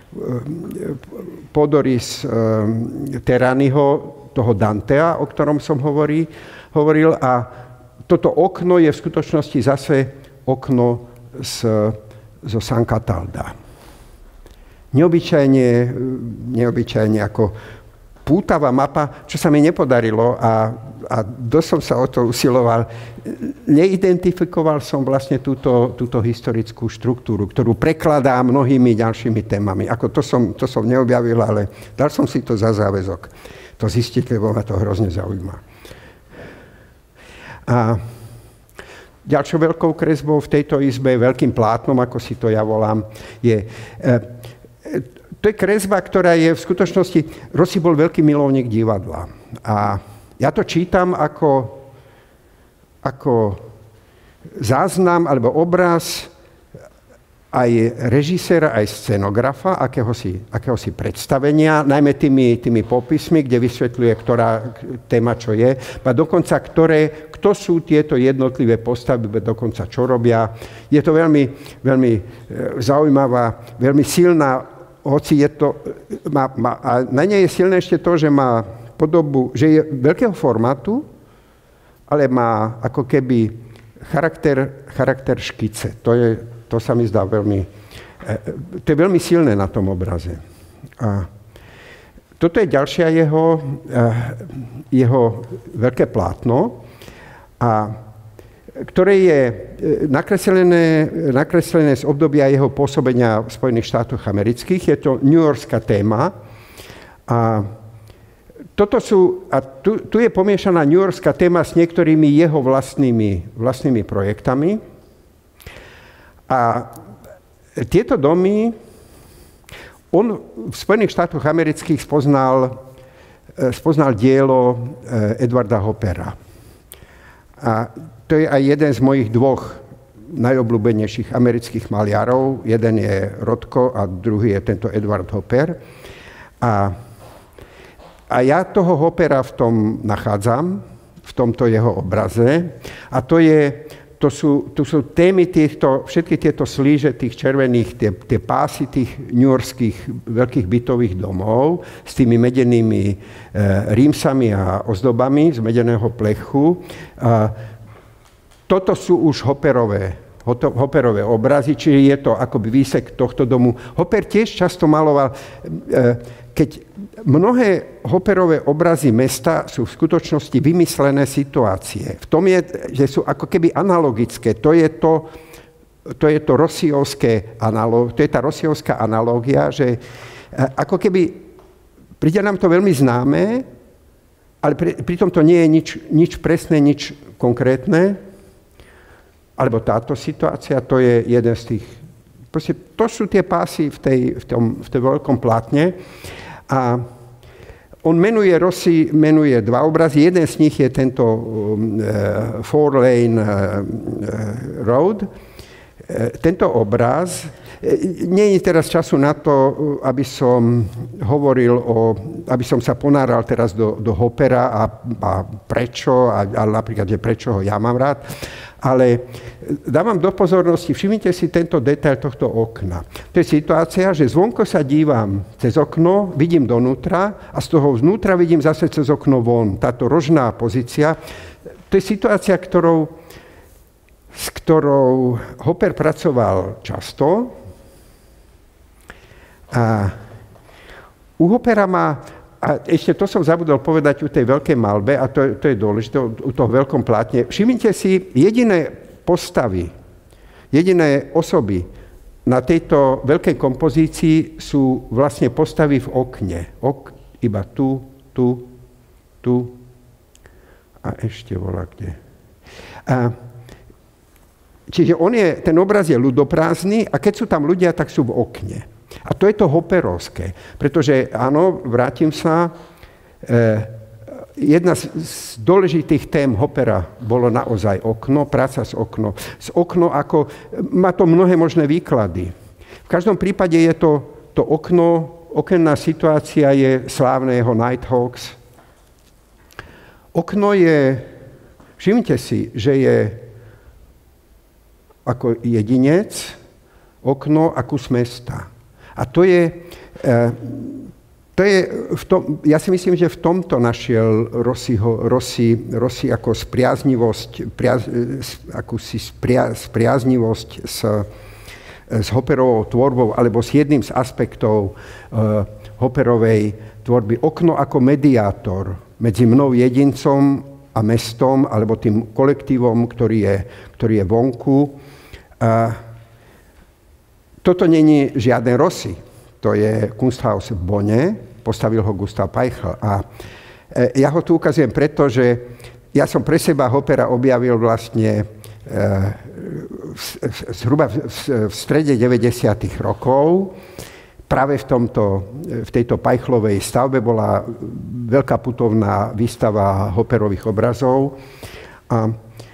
podoris eh, Teraniho, toho Dantea, o ktorom som hovorí, hovoril. A toto okno je v skutočnosti zase okno z, zo San Catalda. Neobyčajne, neobyčajne ako pútavá mapa, čo sa mi nepodarilo a, a dosť som sa o to usiloval. Neidentifikoval som vlastne túto, túto historickú štruktúru, ktorú prekladá mnohými ďalšími témami. Ako to som, to som neobjavil, ale dal som si to za záväzok. To zistiť, lebo ma to hrozne zaujíma. A ďalšou veľkou kresbou v tejto izbe, veľkým plátnom, ako si to ja volám, je... To je kresba, ktorá je v skutočnosti... Rossi bol veľký milovník divadla. A ja to čítam ako, ako záznam alebo obraz aj režiséra, aj scenografa, akéhosi, akéhosi predstavenia, najmä tými, tými popismi, kde vysvetľuje, ktorá téma čo je, a dokonca ktoré, kto sú tieto jednotlivé postavy, dokonca čo robia. Je to veľmi, veľmi zaujímavá, veľmi silná, hoci je to, má, má, a na nej je silné ešte to, že má podobu, že je veľkého formátu, ale má ako keby charakter, charakter škice. To, je, to sa mi zdá veľmi, to je veľmi silné na tom obraze. A toto je ďalšia jeho, jeho veľké plátno, a ktoré je nakreslené, nakreslené z obdobia jeho pôsobenia v Spojených štátoch amerických. Je to newyorská téma. A toto sú, a tu, tu je pomiešaná newyorská téma s niektorými jeho vlastnými, vlastnými projektami. A tieto domy on v Spojených štátoch amerických spoznal, spoznal dielo Edwarda Hoppera. A to je aj jeden z mojich dvoch najobľúbenejších amerických maliarov. Jeden je Rothko a druhý je tento Edward Hopper. A, a ja toho Hoppera v tom nachádzam, v tomto jeho obraze. A to, je, to, sú, to sú témy týchto, všetky tieto slíže tých červených, tie, tie pásy tých newyorských veľkých bytových domov s tými medenými e, rímsami a ozdobami z medeného plechu. A, toto sú už Hopperové, Hopperové obrazy, čiže je to akoby výsek tohto domu. Hopper tiež často maloval, keď mnohé Hopperové obrazy mesta sú v skutočnosti vymyslené situácie. V tom je, že sú ako keby analogické. To je to, to, je to Rossiovské analóg, to je tá Rossiovská analógia, že ako keby príde nám to veľmi známe, ale pri, pritom to nie je nič, nič presné, nič konkrétne. Alebo táto situácia, to je jeden z tých... Proste, to sú tie pásy v, tej, v, tom, v tej veľkom plátne. A on menuje, Rossi menuje dva obrazy. Jeden z nich je tento um, uh, Four Lane uh, Road. Uh, tento obraz... Nie je teraz času na to, aby som hovoril o, aby som sa ponáral teraz do, do Hoppera a, a prečo, a, a napríklad, že prečo ho ja mám rád, ale dávam do pozornosti, všimnite si tento detail tohto okna. To je situácia, že zvonko sa dívam cez okno, vidím donútra a z toho znútra vidím zase cez okno von. Táto rožná pozícia, to je situácia, ktorou, s ktorou Hopper pracoval často. A u Hoppera má, a ešte to som zabudol povedať u tej veľkej malbe, a to, to je dôležité, u toho veľkom plátne. Všimnite si, jediné postavy, jediné osoby na tejto veľkej kompozícii sú vlastne postavy v okne. Ok, iba tu, tu, tu a ešte volá kde. A, čiže on je, ten obraz je ľudoprázdny a keď sú tam ľudia, tak sú v okne. A to je to Hopperovské, pretože áno, vrátim sa, eh, jedna z, z dôležitých tém Hoppera bolo naozaj okno, práca s okno. S okno ako, má to mnohé možné výklady. V každom prípade je to, to okno, okenná situácia je slávneho Nighthawks. Okno je, všimnite si, že je ako jedinec, okno a kus mesta. A to je, to je v tom, ja si myslím, že v tomto našiel Rossiho, Rossi, Rossi ako spriaznivosť, priaz, akúsi spria, spriaznivosť s, s Hopperovou tvorbou, alebo s jedným z aspektov uh, Hopperovej tvorby. Okno ako mediátor medzi mnou jedincom a mestom, alebo tým kolektívom, ktorý je, ktorý je vonku. Uh, Toto není žiaden Rossi, to je Kunsthaus v Bonne, postavil ho Gustav Peichl. A ja ho tu ukazujem preto, že ja som pre seba Hoppera objavil vlastne zhruba v strede deväťdesiatych rokov. Práve v, tomto, v tejto Peichlovej stavbe bola veľká putovná výstava Hopperových obrazov. A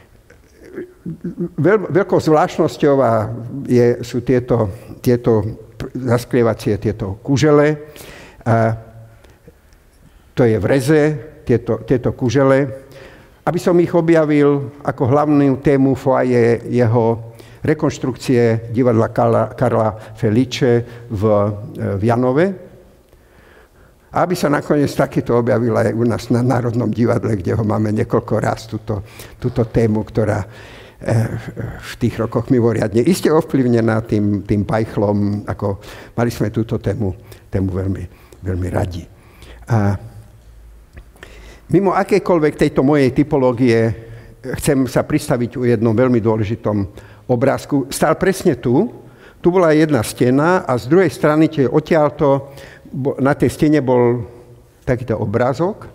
Veľ, veľkou zvláštnosťou je, sú tieto, tieto zasklievacie tieto kužele. A to je v Reze, tieto, tieto kužele. Aby som ich objavil ako hlavnú tému foaje jeho rekonštrukcie divadla Karla, Karla Felice v, v Janove. A aby sa nakoniec takéto objavilo aj u nás na Národnom divadle, kde ho máme niekoľko raz, túto, túto tému, ktorá v tých rokoch mimoriadne iste ovplyvnená tým, tým Peichlom, ako mali sme túto tému, tému veľmi, veľmi radi. A mimo akékoľvek tejto mojej typológie chcem sa pristaviť u jednom veľmi dôležitom obrázku. Stál presne tu, tu bola jedna stena a z druhej strany, tie odtiaľto, na tej stene bol takýto obrázok.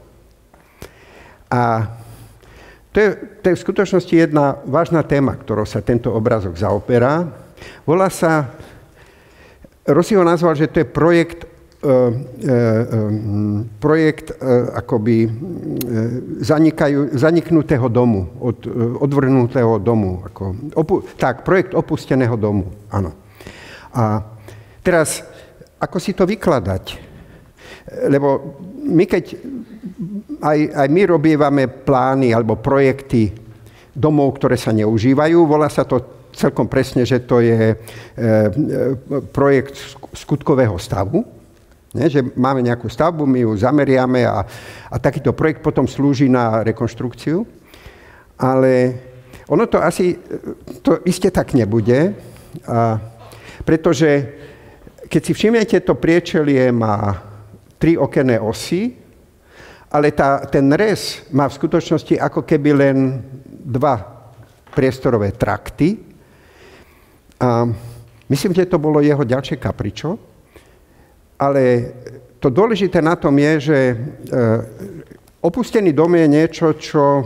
A To je, to je v skutočnosti jedna vážna téma, ktorou sa tento obrázok zaoperá. Volá sa, Rossi ho nazval, že to je projekt, e, e, projekt e, akoby e, zanikajú, zaniknutého domu, od, e, odvrhnutého domu. Ako, opu, tak, projekt opusteného domu, áno. A teraz, ako si to vykladať? Lebo my keď Aj, aj my robívame plány alebo projekty domov, ktoré sa neužívajú. Volá sa to celkom presne, že to je e, projekt skutkového stavu. Ne? Že máme nejakú stavbu, my ju zameriame a, a takýto projekt potom slúži na rekonštrukciu. Ale ono to asi, to iste tak nebude, a, pretože keď si všimnete, to priečelie má tri okenné osy, ale tá, ten rez má v skutočnosti ako keby len dva priestorové trakty. A myslím, že to bolo jeho ďalšie kapričo, ale to dôležité na tom je, že e, opustený dom je niečo, čo,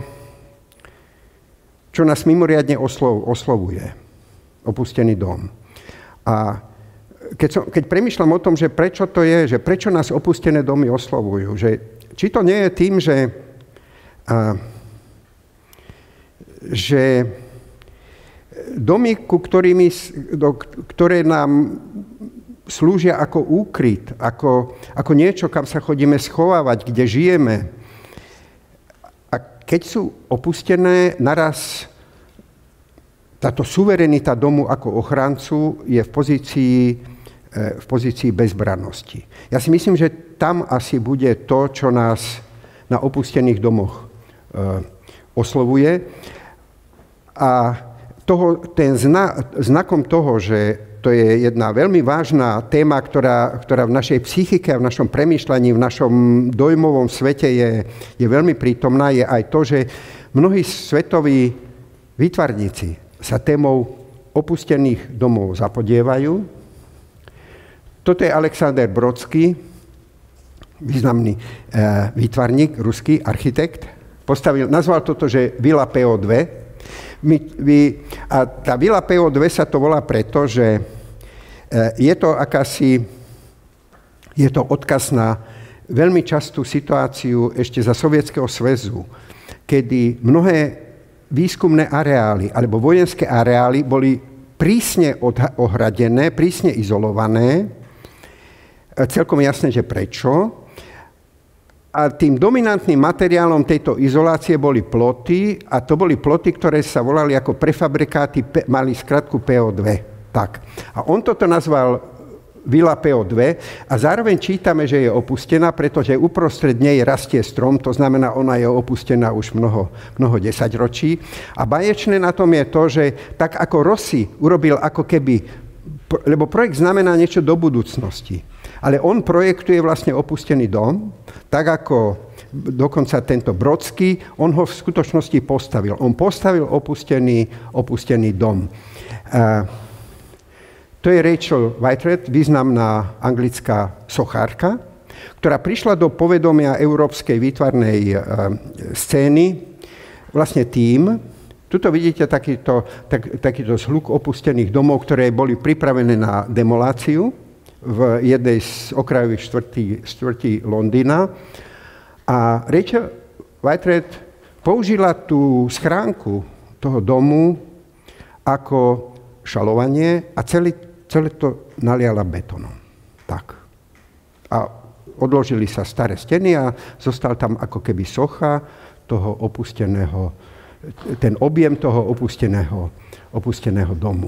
čo nás mimoriadne oslov, oslovuje. Opustený dom. A keď, som, keď premýšľam o tom, že prečo to je, že prečo nás opustené domy oslovujú, že či to nie je tým, že, a, že domy, ku ktorými, do, ktoré nám slúžia ako úkryt, ako, ako niečo, kam sa chodíme schovávať, kde žijeme. A keď sú opustené, naraz táto suverenita domu ako ochrancu je v pozícii, v pozícii bezbrannosti. Ja si myslím, že tam asi bude to, čo nás na opustených domoch e, oslovuje. A toho, ten zna, znakom toho, že to je jedna veľmi vážna téma, ktorá, ktorá v našej psychike a v našom premýšľaní, v našom dojmovom svete je, je veľmi prítomná, je aj to, že mnohí svetoví výtvarníci sa témou opustených domov zapodievajú. Toto je Alexander Brodský, významný e, výtvarník, ruský architekt. Postavil, nazval toto, že Vila pé ó dva. My, vy, a tá Vila pé ó dva sa to volá preto, že e, je to akási, je to odkaz na veľmi častú situáciu ešte za Sovietskeho zväzu, kedy mnohé výskumné areály alebo vojenské areály boli prísne ohradené, prísne izolované. Celkom jasné, že prečo. A tým dominantným materiálom tejto izolácie boli ploty, a to boli ploty, ktoré sa volali ako prefabrikáty, mali skratku pé ó dva. Tak. A on toto nazval Vila pé ó dva a zároveň čítame, že je opustená, pretože uprostred nej rastie strom, to znamená, ona je opustená už mnoho, mnoho desaťročí. A baječné na tom je to, že tak ako Rossi urobil ako keby, lebo projekt znamená niečo do budúcnosti, ale on projektuje vlastne opustený dom, tak ako dokonca tento Brodský, on ho v skutočnosti postavil. On postavil opustený, opustený dom. Uh, to je Rachel Whitehead, významná anglická sochárka, ktorá prišla do povedomia európskej výtvarnej uh, scény vlastne tým, tuto vidíte takýto, tak, takýto zhluk opustených domov, ktoré boli pripravené na demoláciu v jednej z okrajových štvrtí, štvrtí Londýna. A Rachel Whitehead použila tú schránku toho domu ako šalovanie a celý, celé to naliala betónom. Tak. A odložili sa staré steny a zostal tam ako keby socha toho opusteného, ten objem toho opusteného, opusteného domu.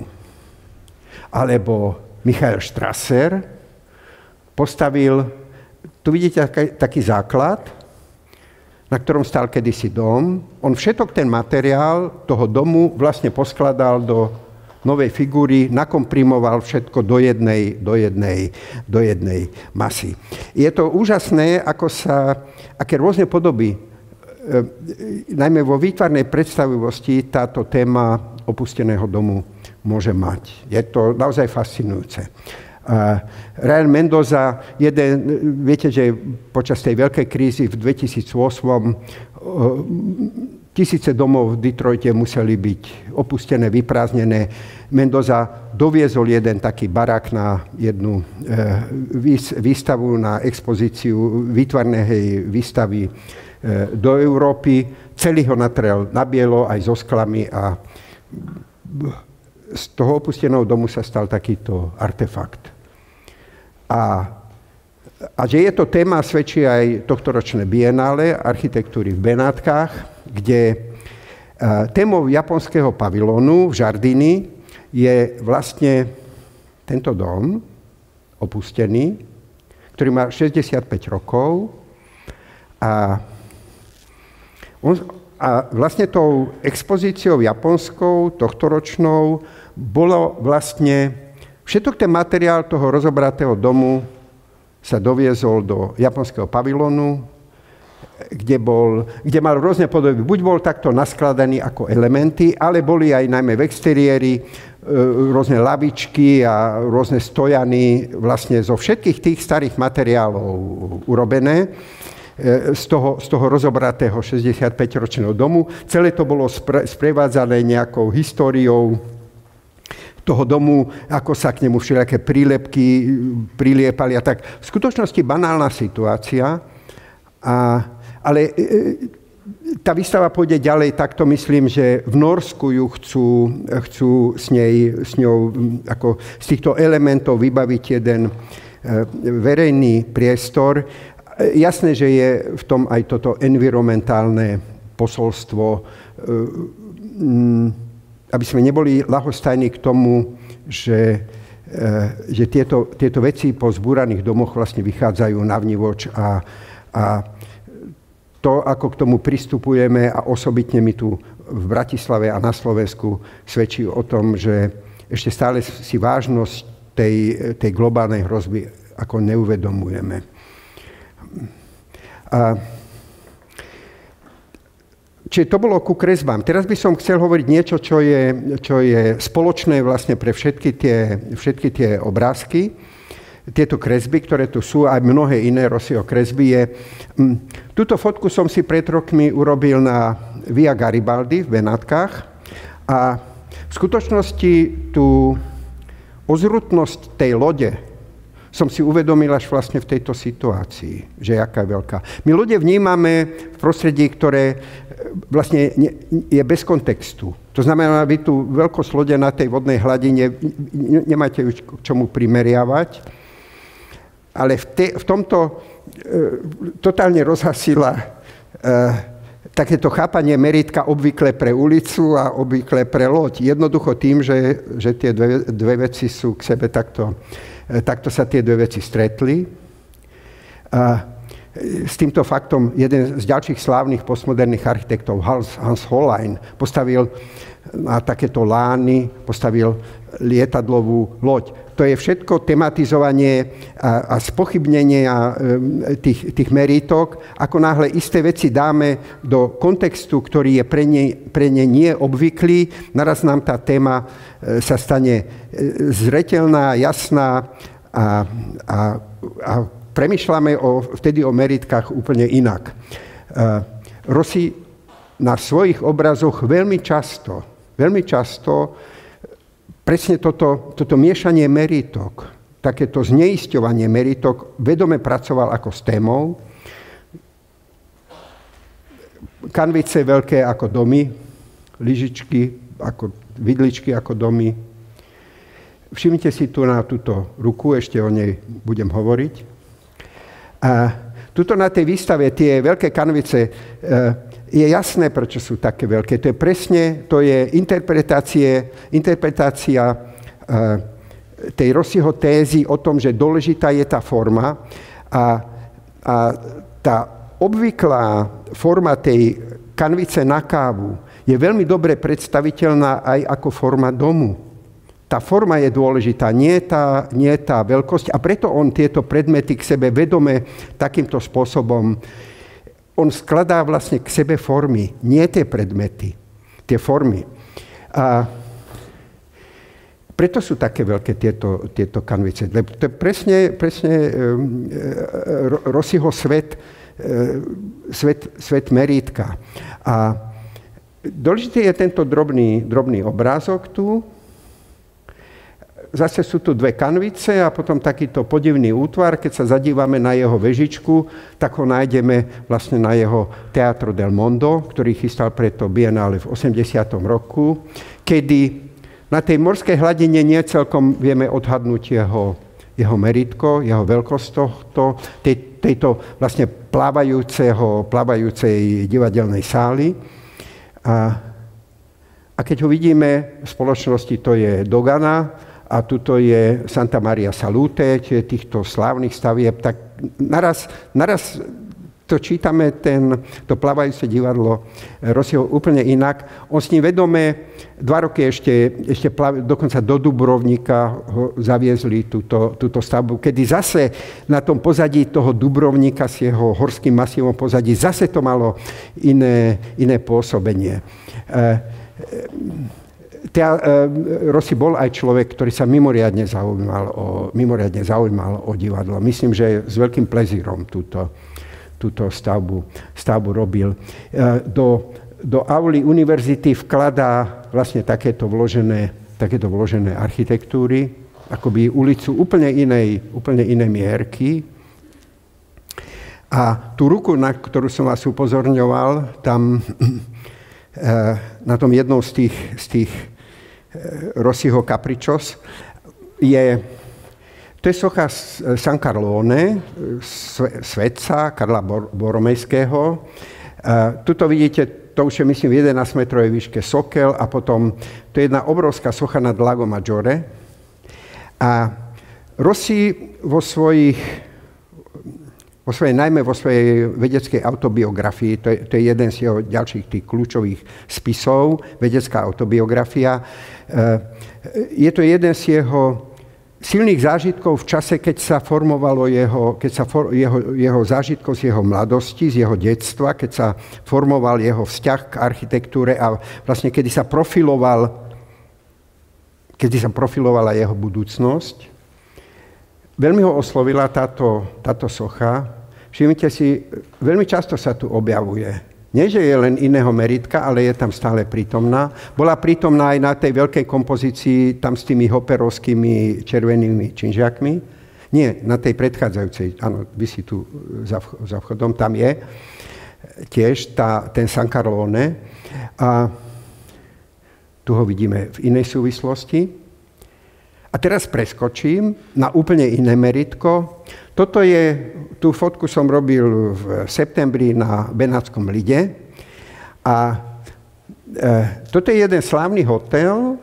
Alebo Michael Strasser postavil, tu vidíte taký, taký základ, na ktorom stál kedysi dom. On všetok ten materiál toho domu vlastne poskladal do novej figúry, nakomprimoval všetko do jednej, do jednej, do jednej masy. Je to úžasné, ako sa, aké rôzne podoby, e, najmä vo výtvarnej predstavivosti táto téma opusteného domu môže mať. Je to naozaj fascinujúce. Uh, Ryan Mendoza, jeden, viete, že počas tej veľkej krízy v dvetisícosem uh, tisíce domov v Detroite museli byť opustené, vyprázdnené. Mendoza doviezol jeden taký barák na jednu uh, výstavu, na expozíciu výtvarnej výstavy uh, do Európy. Celý ho natrel na bielo aj so sklami a z toho opusteného domu sa stal takýto artefakt. A, a že je to téma, svedčí aj tohtoročné bienále architektúry v Benátkach, kde témou japonského pavilónu v Žardini je vlastne tento dom opustený, ktorý má šesťdesiatpäť rokov a, on, a vlastne tou expozíciou japonskou tohtoročnou bolo vlastne všetok ten materiál toho rozobratého domu sa doviezol do japonského pavilónu, kde, bol, kde mal rôzne podoby. Buď bol takto naskladaný ako elementy, ale boli aj najmä v exteriéri e, rôzne lavičky a rôzne stojany vlastne zo všetkých tých starých materiálov urobené. Z toho, z toho rozobratého šesťdesiatpäťročného domu. Celé to bolo spre, sprevádzané nejakou históriou toho domu, ako sa k nemu všelijaké prílepky priliepali a tak. V skutočnosti banálna situácia, a, ale tá výstava pôjde ďalej, takto myslím, že v Norsku ju chcú, chcú s, nej, s ňou ako z týchto elementov vybaviť jeden verejný priestor. Jasné, že je v tom aj toto environmentálne posolstvo, aby sme neboli ľahostajní k tomu, že, že tieto, tieto veci po zbúraných domoch vlastne vychádzajú navnívoč a, a to, ako k tomu pristupujeme a osobitne my tu v Bratislave a na Slovensku svedčí o tom, že ešte stále si vážnosť tej, tej globálnej hrozby ako neuvedomujeme. A, čiže to bolo ku kresbám. Teraz by som chcel hovoriť niečo, čo je, čo je spoločné vlastne pre všetky tie, všetky tie obrázky. Tieto kresby, ktoré tu sú, aj mnohé iné Rossiho kresby je. Túto fotku som si pred rokmi urobil na Via Garibaldi v Benátkach a v skutočnosti tú ozrutnosť tej lode som si uvedomil až vlastne v tejto situácii, že aká je veľká. My ľudia vnímame v prostredí, ktoré vlastne je bez kontextu. To znamená, vy tú veľkosť lode na tej vodnej hladine nemáte už k čomu primeriavať, ale v, te, v tomto e, totálne rozhasila e, takéto chápanie meritka obvykle pre ulicu a obvykle pre loď. Jednoducho tým, že, že tie dve, dve veci sú k sebe takto Takto sa tie dve veci stretli. A s týmto faktom jeden z ďalších slávnych postmoderných architektov, Hans, Hans Hollein, postavil na takéto lány, postavil lietadlovú loď. To je všetko tematizovanie a, a spochybnenie tých, tých meritok. Ako náhle isté veci dáme do kontextu, ktorý je pre ne, pre ne nie obvyklý, naraz nám tá téma sa stane zreteľná, jasná a, a, a premýšľame o, vtedy o meritkách úplne inak. Rossi na svojich obrazoch veľmi často, veľmi často presne toto, toto miešanie meritok, takéto zneisťovanie meritok vedome pracoval ako s témou. Kanvice veľké ako domy, lyžičky, ako vidličky ako domy. Všimnite si tu na túto ruku, ešte o nej budem hovoriť. A tuto na tej výstave tie veľké kanvice, je jasné, prečo sú také veľké. To je presne, to je interpretácie, interpretácia tej Rossiho tézy o tom, že dôležitá je tá forma a, a tá obvyklá forma tej kanvice na kávu je veľmi dobre predstaviteľná aj ako forma domu. Tá forma je dôležitá, nie tá, nie tá veľkosť a preto on tieto predmety k sebe vedome takýmto spôsobom, on skladá vlastne k sebe formy, nie tie predmety, tie formy. A preto sú také veľké tieto, tieto kanvice. To je presne, presne Rossiho svet, svet, svet merítka. A dôležitý je tento drobný, drobný obrázok tu. Zase sú tu dve kanvice a potom takýto podivný útvar. Keď sa zadívame na jeho vežičku, tak ho nájdeme vlastne na jeho Teatro del Mondo, ktorý chystal preto Biennále v osemdesiatom roku, kedy na tej morskej hladine nie celkom vieme odhadnúť jeho, jeho meritko, jeho veľkosť tohto, tej, tejto vlastne plávajúceho, plávajúcej divadelnej sály. A, a keď ho vidíme v spoločnosti, to je Dogana, a tuto je Santa Maria Salute, týchto slávnych stavieb, tak naraz, naraz to čítame, ten, to plávajúce divadlo Rossiho úplne inak. On s ním vedome dva roky ešte, ešte plav, dokonca do Dubrovnika ho zaviezli túto, túto stavbu, kedy zase na tom pozadí toho Dubrovnika s jeho horským masívom pozadí zase to malo iné, iné pôsobenie. E, Tea, Rossi bol aj človek, ktorý sa mimoriadne zaujímal o, mimoriadne zaujímal o divadlo. Myslím, že s veľkým plezírom túto, túto stavbu, stavbu robil. Do, do auly univerzity vkladá vlastne takéto vložené, takéto vložené architektúry, akoby ulicu úplne inej, úplne inej mierky. A tú ruku, na ktorú som vás upozorňoval, tam na tom jednou z tých, z tých Rossiho Caprichos je, to je socha San Carlone, svetca Karla Borromejského. Tuto vidíte, to už je myslím v jedenásťmetrovej výške sokel a potom to je jedna obrovská socha nad Lago Maggiore. A Rossi vo svojich Vo svojej, najmä vo svojej vedeckej autobiografii, to je, to je jeden z jeho ďalších tých kľúčových spisov, vedecká autobiografia. Je to jeden z jeho silných zážitkov v čase, keď sa formovalo jeho, keď sa for, jeho, jeho zážitkov z jeho mladosti, z jeho detstva, keď sa formoval jeho vzťah k architektúre a vlastne kedy sa profiloval, kedy sa profilovala jeho budúcnosť. Veľmi ho oslovila táto, táto socha. Všimnite si, veľmi často sa tu objavuje. Nie, že je len iného meritka, ale je tam stále prítomná. Bola prítomná aj na tej veľkej kompozícii, tam s tými hoperovskými červenými činžiakmi. Nie, na tej predchádzajúcej, áno, visí tu za, za vchodom, tam je tiež tá, ten San Carlone. A tu ho vidíme v inej súvislosti. A teraz preskočím na úplne iné meritko. Toto je, tú fotku som robil v septembri na Benátskom Lide. A e, toto je jeden slávny hotel.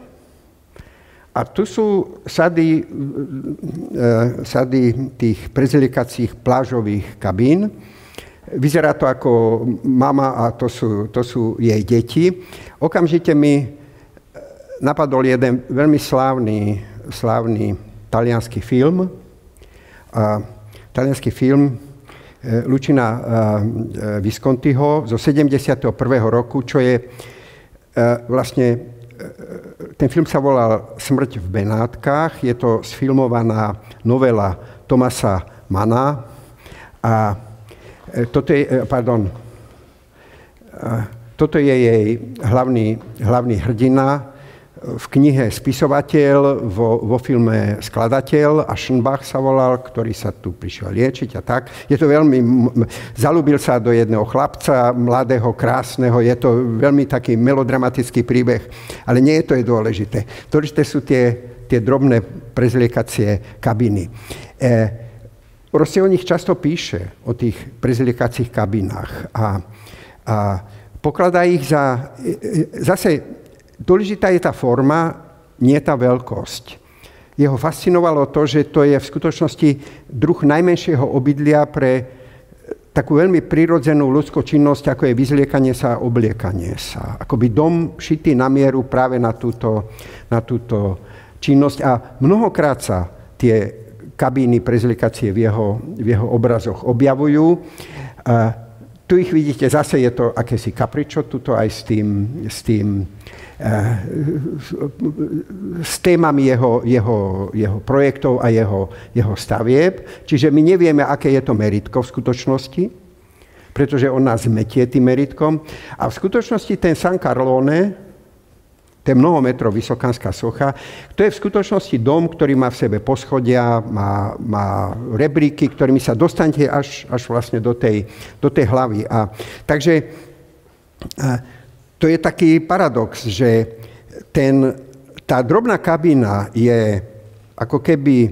A tu sú sady, e, sady tých prezilikacích plážových kabín. Vyzerá to ako mama a to sú, to sú jej deti. Okamžite mi napadol jeden veľmi slávny slávny taliansky film. A, taliansky film e, Lučina e, Viscontiho zo sedemdesiateho prvého roku, čo je e, vlastne, e, ten film sa volal Smrť v Benátkach, je to sfilmovaná novela Thomasa Manna a e, toto je, e, pardon, e, toto je jej hlavný, hlavný hrdina, v knihe spisovateľ, vo, vo filme skladateľ, a Schönbach sa volal, ktorý sa tu prišiel liečiť a tak. Je to veľmi, zalúbil sa do jedného chlapca, mladého, krásneho, je to veľmi taký melodramatický príbeh, ale nie je to je dôležité. Dôležité sú tie, tie drobné prezliekacie kabiny. E, Rossi o nich často píše, o tých prezliekacích kabinách a, a pokladá ich za, zase dôležitá je tá forma, nie tá veľkosť. Jeho fascinovalo to, že to je v skutočnosti druh najmenšieho obydlia pre takú veľmi prirodzenú ľudskú činnosť, ako je vyzliekanie sa a obliekanie sa. Akoby dom šitý na mieru práve na túto, na túto činnosť. A mnohokrát sa tie kabíny prezliekacie v jeho, v jeho obrazoch objavujú. A tu ich vidíte, zase je to akési kapričo, tuto aj s tým, s tým s témami jeho, jeho, jeho projektov a jeho, jeho stavieb. Čiže my nevieme, aké je to meritko v skutočnosti, pretože on nás metie tým meritkom. A v skutočnosti ten San Carlone, ten mnoho metrov vysokánska socha, to je v skutočnosti dom, ktorý má v sebe poschodia, má, má rebríky, ktorými sa dostanete až, až vlastne do tej, do tej hlavy. A, takže a, to je taký paradox, že ten, tá drobná kabína je ako keby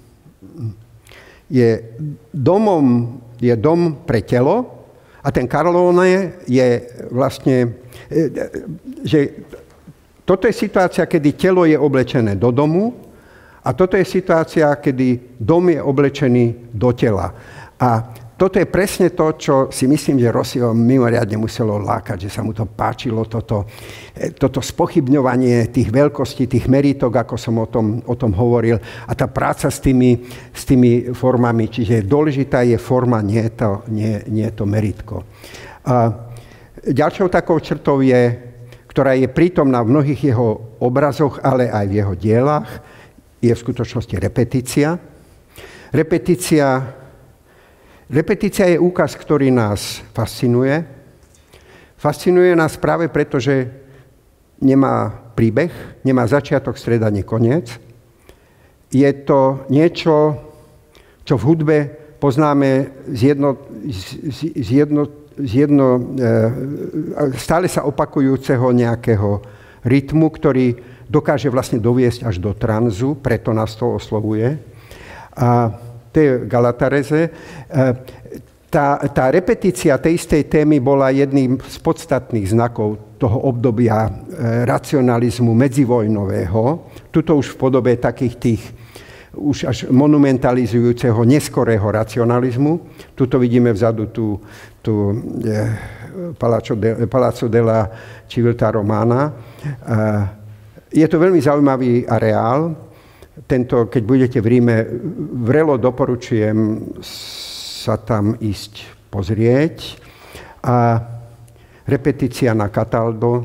je domom, je dom pre telo a ten Carlone je vlastne, že toto je situácia, kedy telo je oblečené do domu a toto je situácia, kedy dom je oblečený do tela. A toto je presne to, čo si myslím, že Rossiho mimoriadne muselo lákať, že sa mu to páčilo, toto, toto spochybňovanie tých veľkostí, tých meritok, ako som o tom, o tom hovoril, a tá práca s tými, s tými formami. Čiže dôležitá je forma, nie to, nie, nie to meritko. A ďalšou takou črtou je, ktorá je prítomná v mnohých jeho obrazoch, ale aj v jeho dielách, je v skutočnosti repetícia. Repetícia Repetícia je úkaz, ktorý nás fascinuje. Fascinuje nás práve preto, že nemá príbeh, nemá začiatok, streda, ani koniec. Je to niečo, čo v hudbe poznáme z jedno, z jedno, z jedno stále sa opakujúceho nejakého rytmu, ktorý dokáže vlastne doviesť až do tranzu, preto nás to oslovuje. A to je Galatareze. Tá, tá repetícia tej istej témy bola jedným z podstatných znakov toho obdobia racionalizmu medzivojnového. Tuto už v podobe takých tých už až monumentalizujúceho neskorého racionalizmu. Tuto vidíme vzadu tú, tú Palazzo, de, Palazzo della Civiltà Romana. Je to veľmi zaujímavý areál. Tento, keď budete v Ríme, vrelo doporučujem sa tam ísť pozrieť. A repetícia na Cataldo.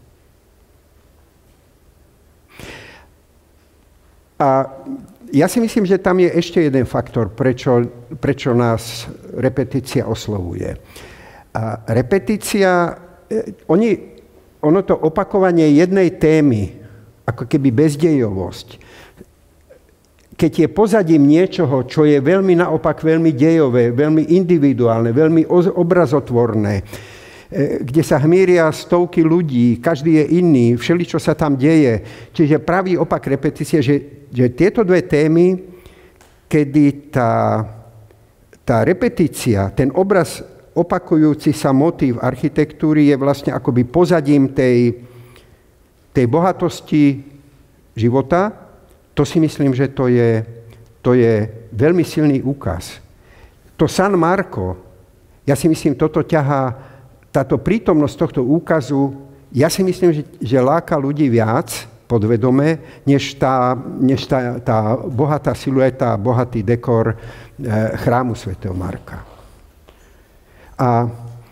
A ja si myslím, že tam je ešte jeden faktor, prečo, prečo nás repetícia oslovuje. A repetícia, oni, ono to opakovanie jednej témy, ako keby bezdejovosť, keď je pozadím niečoho, čo je veľmi naopak veľmi dejové, veľmi individuálne, veľmi obrazotvorné, kde sa hmíria stovky ľudí, každý je iný, všeličo sa tam deje. Čiže pravý opak repetície, že, že tieto dve témy, kedy tá, tá repetícia, ten obraz opakujúci sa motív architektúry je vlastne akoby pozadím tej, tej bohatosti života. To si myslím, že to je, to je veľmi silný úkaz. To San Marco, ja si myslím, toto ťahá, táto prítomnosť tohto úkazu, ja si myslím, že, že láka ľudí viac podvedome, než tá, než tá, tá bohatá silueta, bohatý dekor e, chrámu svätého Marka. A e,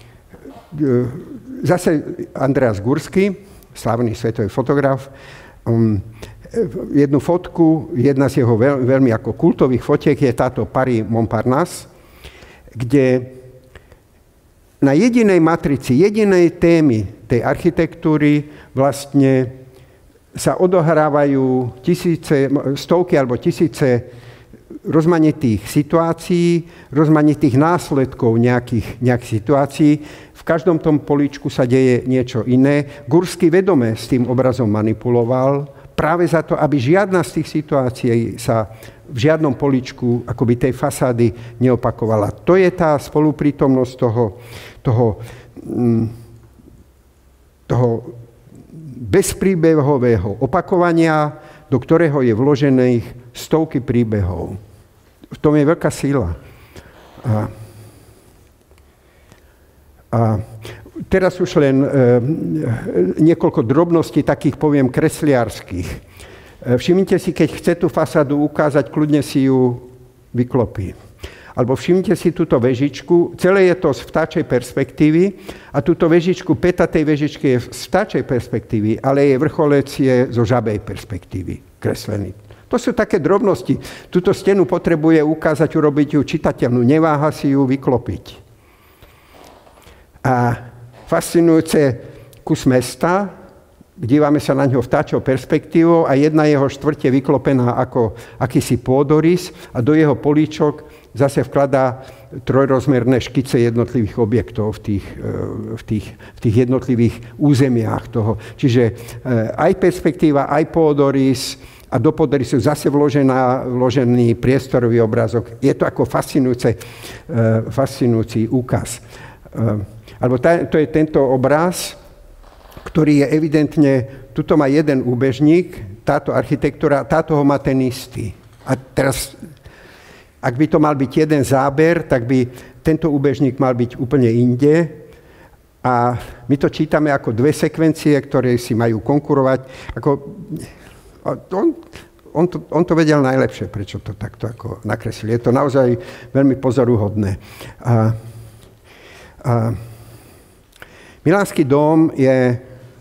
zase Andreas Gursky, slávny svetový fotograf, um, jednu fotku, jedna z jeho veľ, veľmi ako kultových fotiek je táto Paris Montparnasse, kde na jedinej matrici, jedinej témy tej architektúry vlastne sa odohrávajú tisíce, stovky alebo tisíce rozmanitých situácií, rozmanitých následkov nejakých, nejakých situácií. V každom tom políčku sa deje niečo iné. Gursky vedome s tým obrazom manipuloval, práve za to, aby žiadna z tých situácií sa v žiadnom políčku akoby tej fasády neopakovala. To je tá spoluprítomnosť toho, toho, toho bezpríbehového opakovania, do ktorého je vložených stovky príbehov. V tom je veľká sila. A, a teraz už len e, niekoľko drobností, takých poviem kresliarských. E, všimnite si, keď chce tú fasádu ukázať, kľudne si ju vyklopí. Alebo všimnite si túto vežičku, celé je to z vtáčej perspektívy a túto vežičku, päta tej vežičky je z vtáčej perspektívy, ale jej vrcholec je zo žabej perspektívy kreslený. To sú také drobnosti. Túto stenu potrebuje ukázať, urobiť ju čitateľnú, neváha si ju vyklopiť. A fascinujúce kus mesta, dívame sa na ňo vtáčou perspektívou a jedna jeho štvrť je vyklopená ako akýsi pôdorys a do jeho políčok zase vkladá trojrozmerné škice jednotlivých objektov v tých, v tých, v tých jednotlivých územiach toho. Čiže aj perspektíva, aj pôdorys a do pôdorysu zase vložená, vložený priestorový obrázok. Je to ako fascinujúce, fascinujúci úkaz. Alebo to je tento obraz, ktorý je evidentne, tuto má jeden úbežník, táto architektúra, táto ho má ten istý. A teraz, ak by to mal byť jeden záber, tak by tento úbežník mal byť úplne inde. A my to čítame ako dve sekvencie, ktoré si majú konkurovať. Ako, on, on, to, on to vedel najlepšie, prečo to takto ako nakreslil. Je to naozaj veľmi pozoruhodné. A, a Milánsky dom je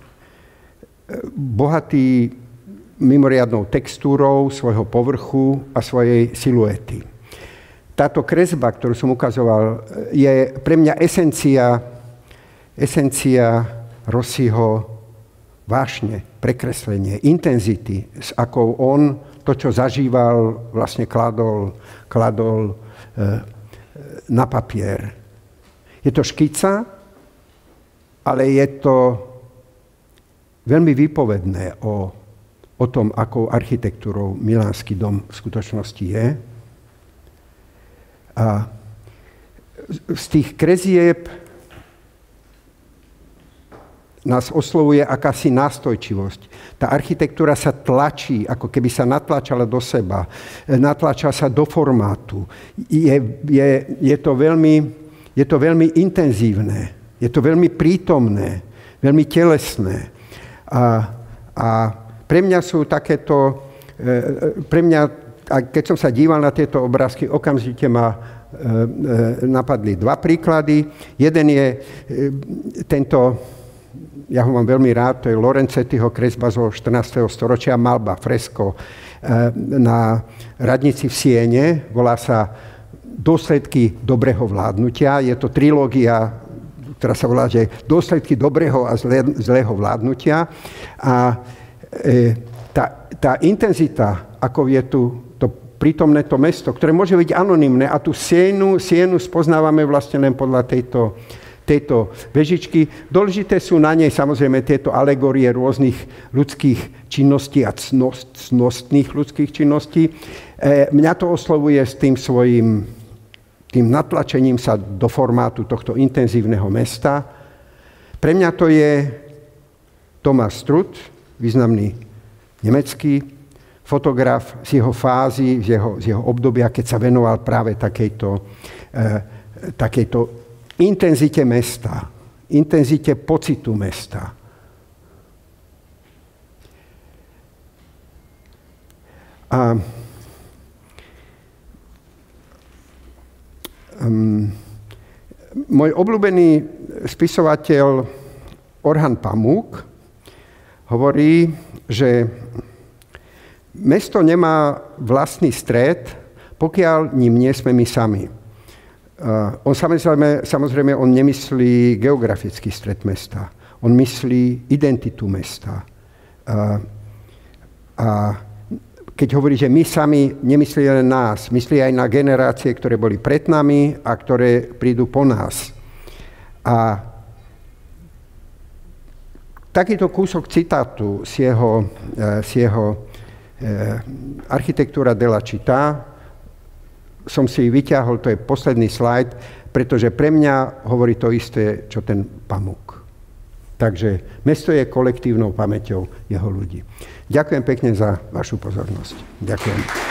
bohatý mimoriadnou textúrou svojho povrchu a svojej siluety. Táto kresba, ktorú som ukazoval, je pre mňa esencia, esencia Rossiho vášne, prekreslenie, intenzity, s akou on to, čo zažíval, vlastne kladol, kladol e, na papier. Je to škica, ale je to veľmi výpovedné o, o tom, akou architektúrou Milánsky dom v skutočnosti je. A z tých kresieb nás oslovuje akási nástojčivosť. Tá architektúra sa tlačí, ako keby sa natlačala do seba, natlača sa do formátu. Je, je, je, to, veľmi, je to veľmi intenzívne, je to veľmi prítomné, veľmi telesné. A, a pre mňa sú takéto, pre mňa, keď som sa díval na tieto obrázky, okamžite ma napadli dva príklady. Jeden je tento, ja ho mám veľmi rád, to je Lorencettiho kresba zo štrnásteho storočia, malba, fresko na radnici v Siene, volá sa Dôsledky dobrého vládnutia. Je to trilógia, ktorá sa volá, že Dôsledky dobrého a zlé, zlého vládnutia. A e, tá, tá intenzita, ako je tu to prítomné to mesto, ktoré môže byť anonymné, a tú Sienu, Sienu spoznávame vlastne len podľa tejto, tejto vežičky. Dôležité sú na nej samozrejme tieto alegórie rôznych ľudských činností a cnost, cnostných ľudských činností. E, mňa to oslovuje s tým svojím tým natlačením sa do formátu tohto intenzívneho mesta. Pre mňa to je Thomas Struth, významný nemecký fotograf z jeho fázy, z jeho, z jeho obdobia, keď sa venoval práve takejto, eh, takejto intenzite mesta, intenzite pocitu mesta. A Um, môj obľúbený spisovateľ Orhan Pamuk hovorí, že mesto nemá vlastný stred, pokiaľ ním nie sme my sami. Uh, on samozrejme, samozrejme on nemyslí geografický stred mesta. On myslí identitu mesta. Uh, a keď hovorí, že my sami, nemyslí len nás, myslí aj na generácie, ktoré boli pred nami a ktoré prídu po nás. A takýto kúsok citátu z jeho, z jeho eh, Architectura della città som si vyťahol, to je posledný slajd, pretože pre mňa hovorí to isté, čo ten Pamuk. Takže mesto je kolektívnou pamäťou jeho ľudí. Ďakujem pekne za vašu pozornosť. Ďakujem.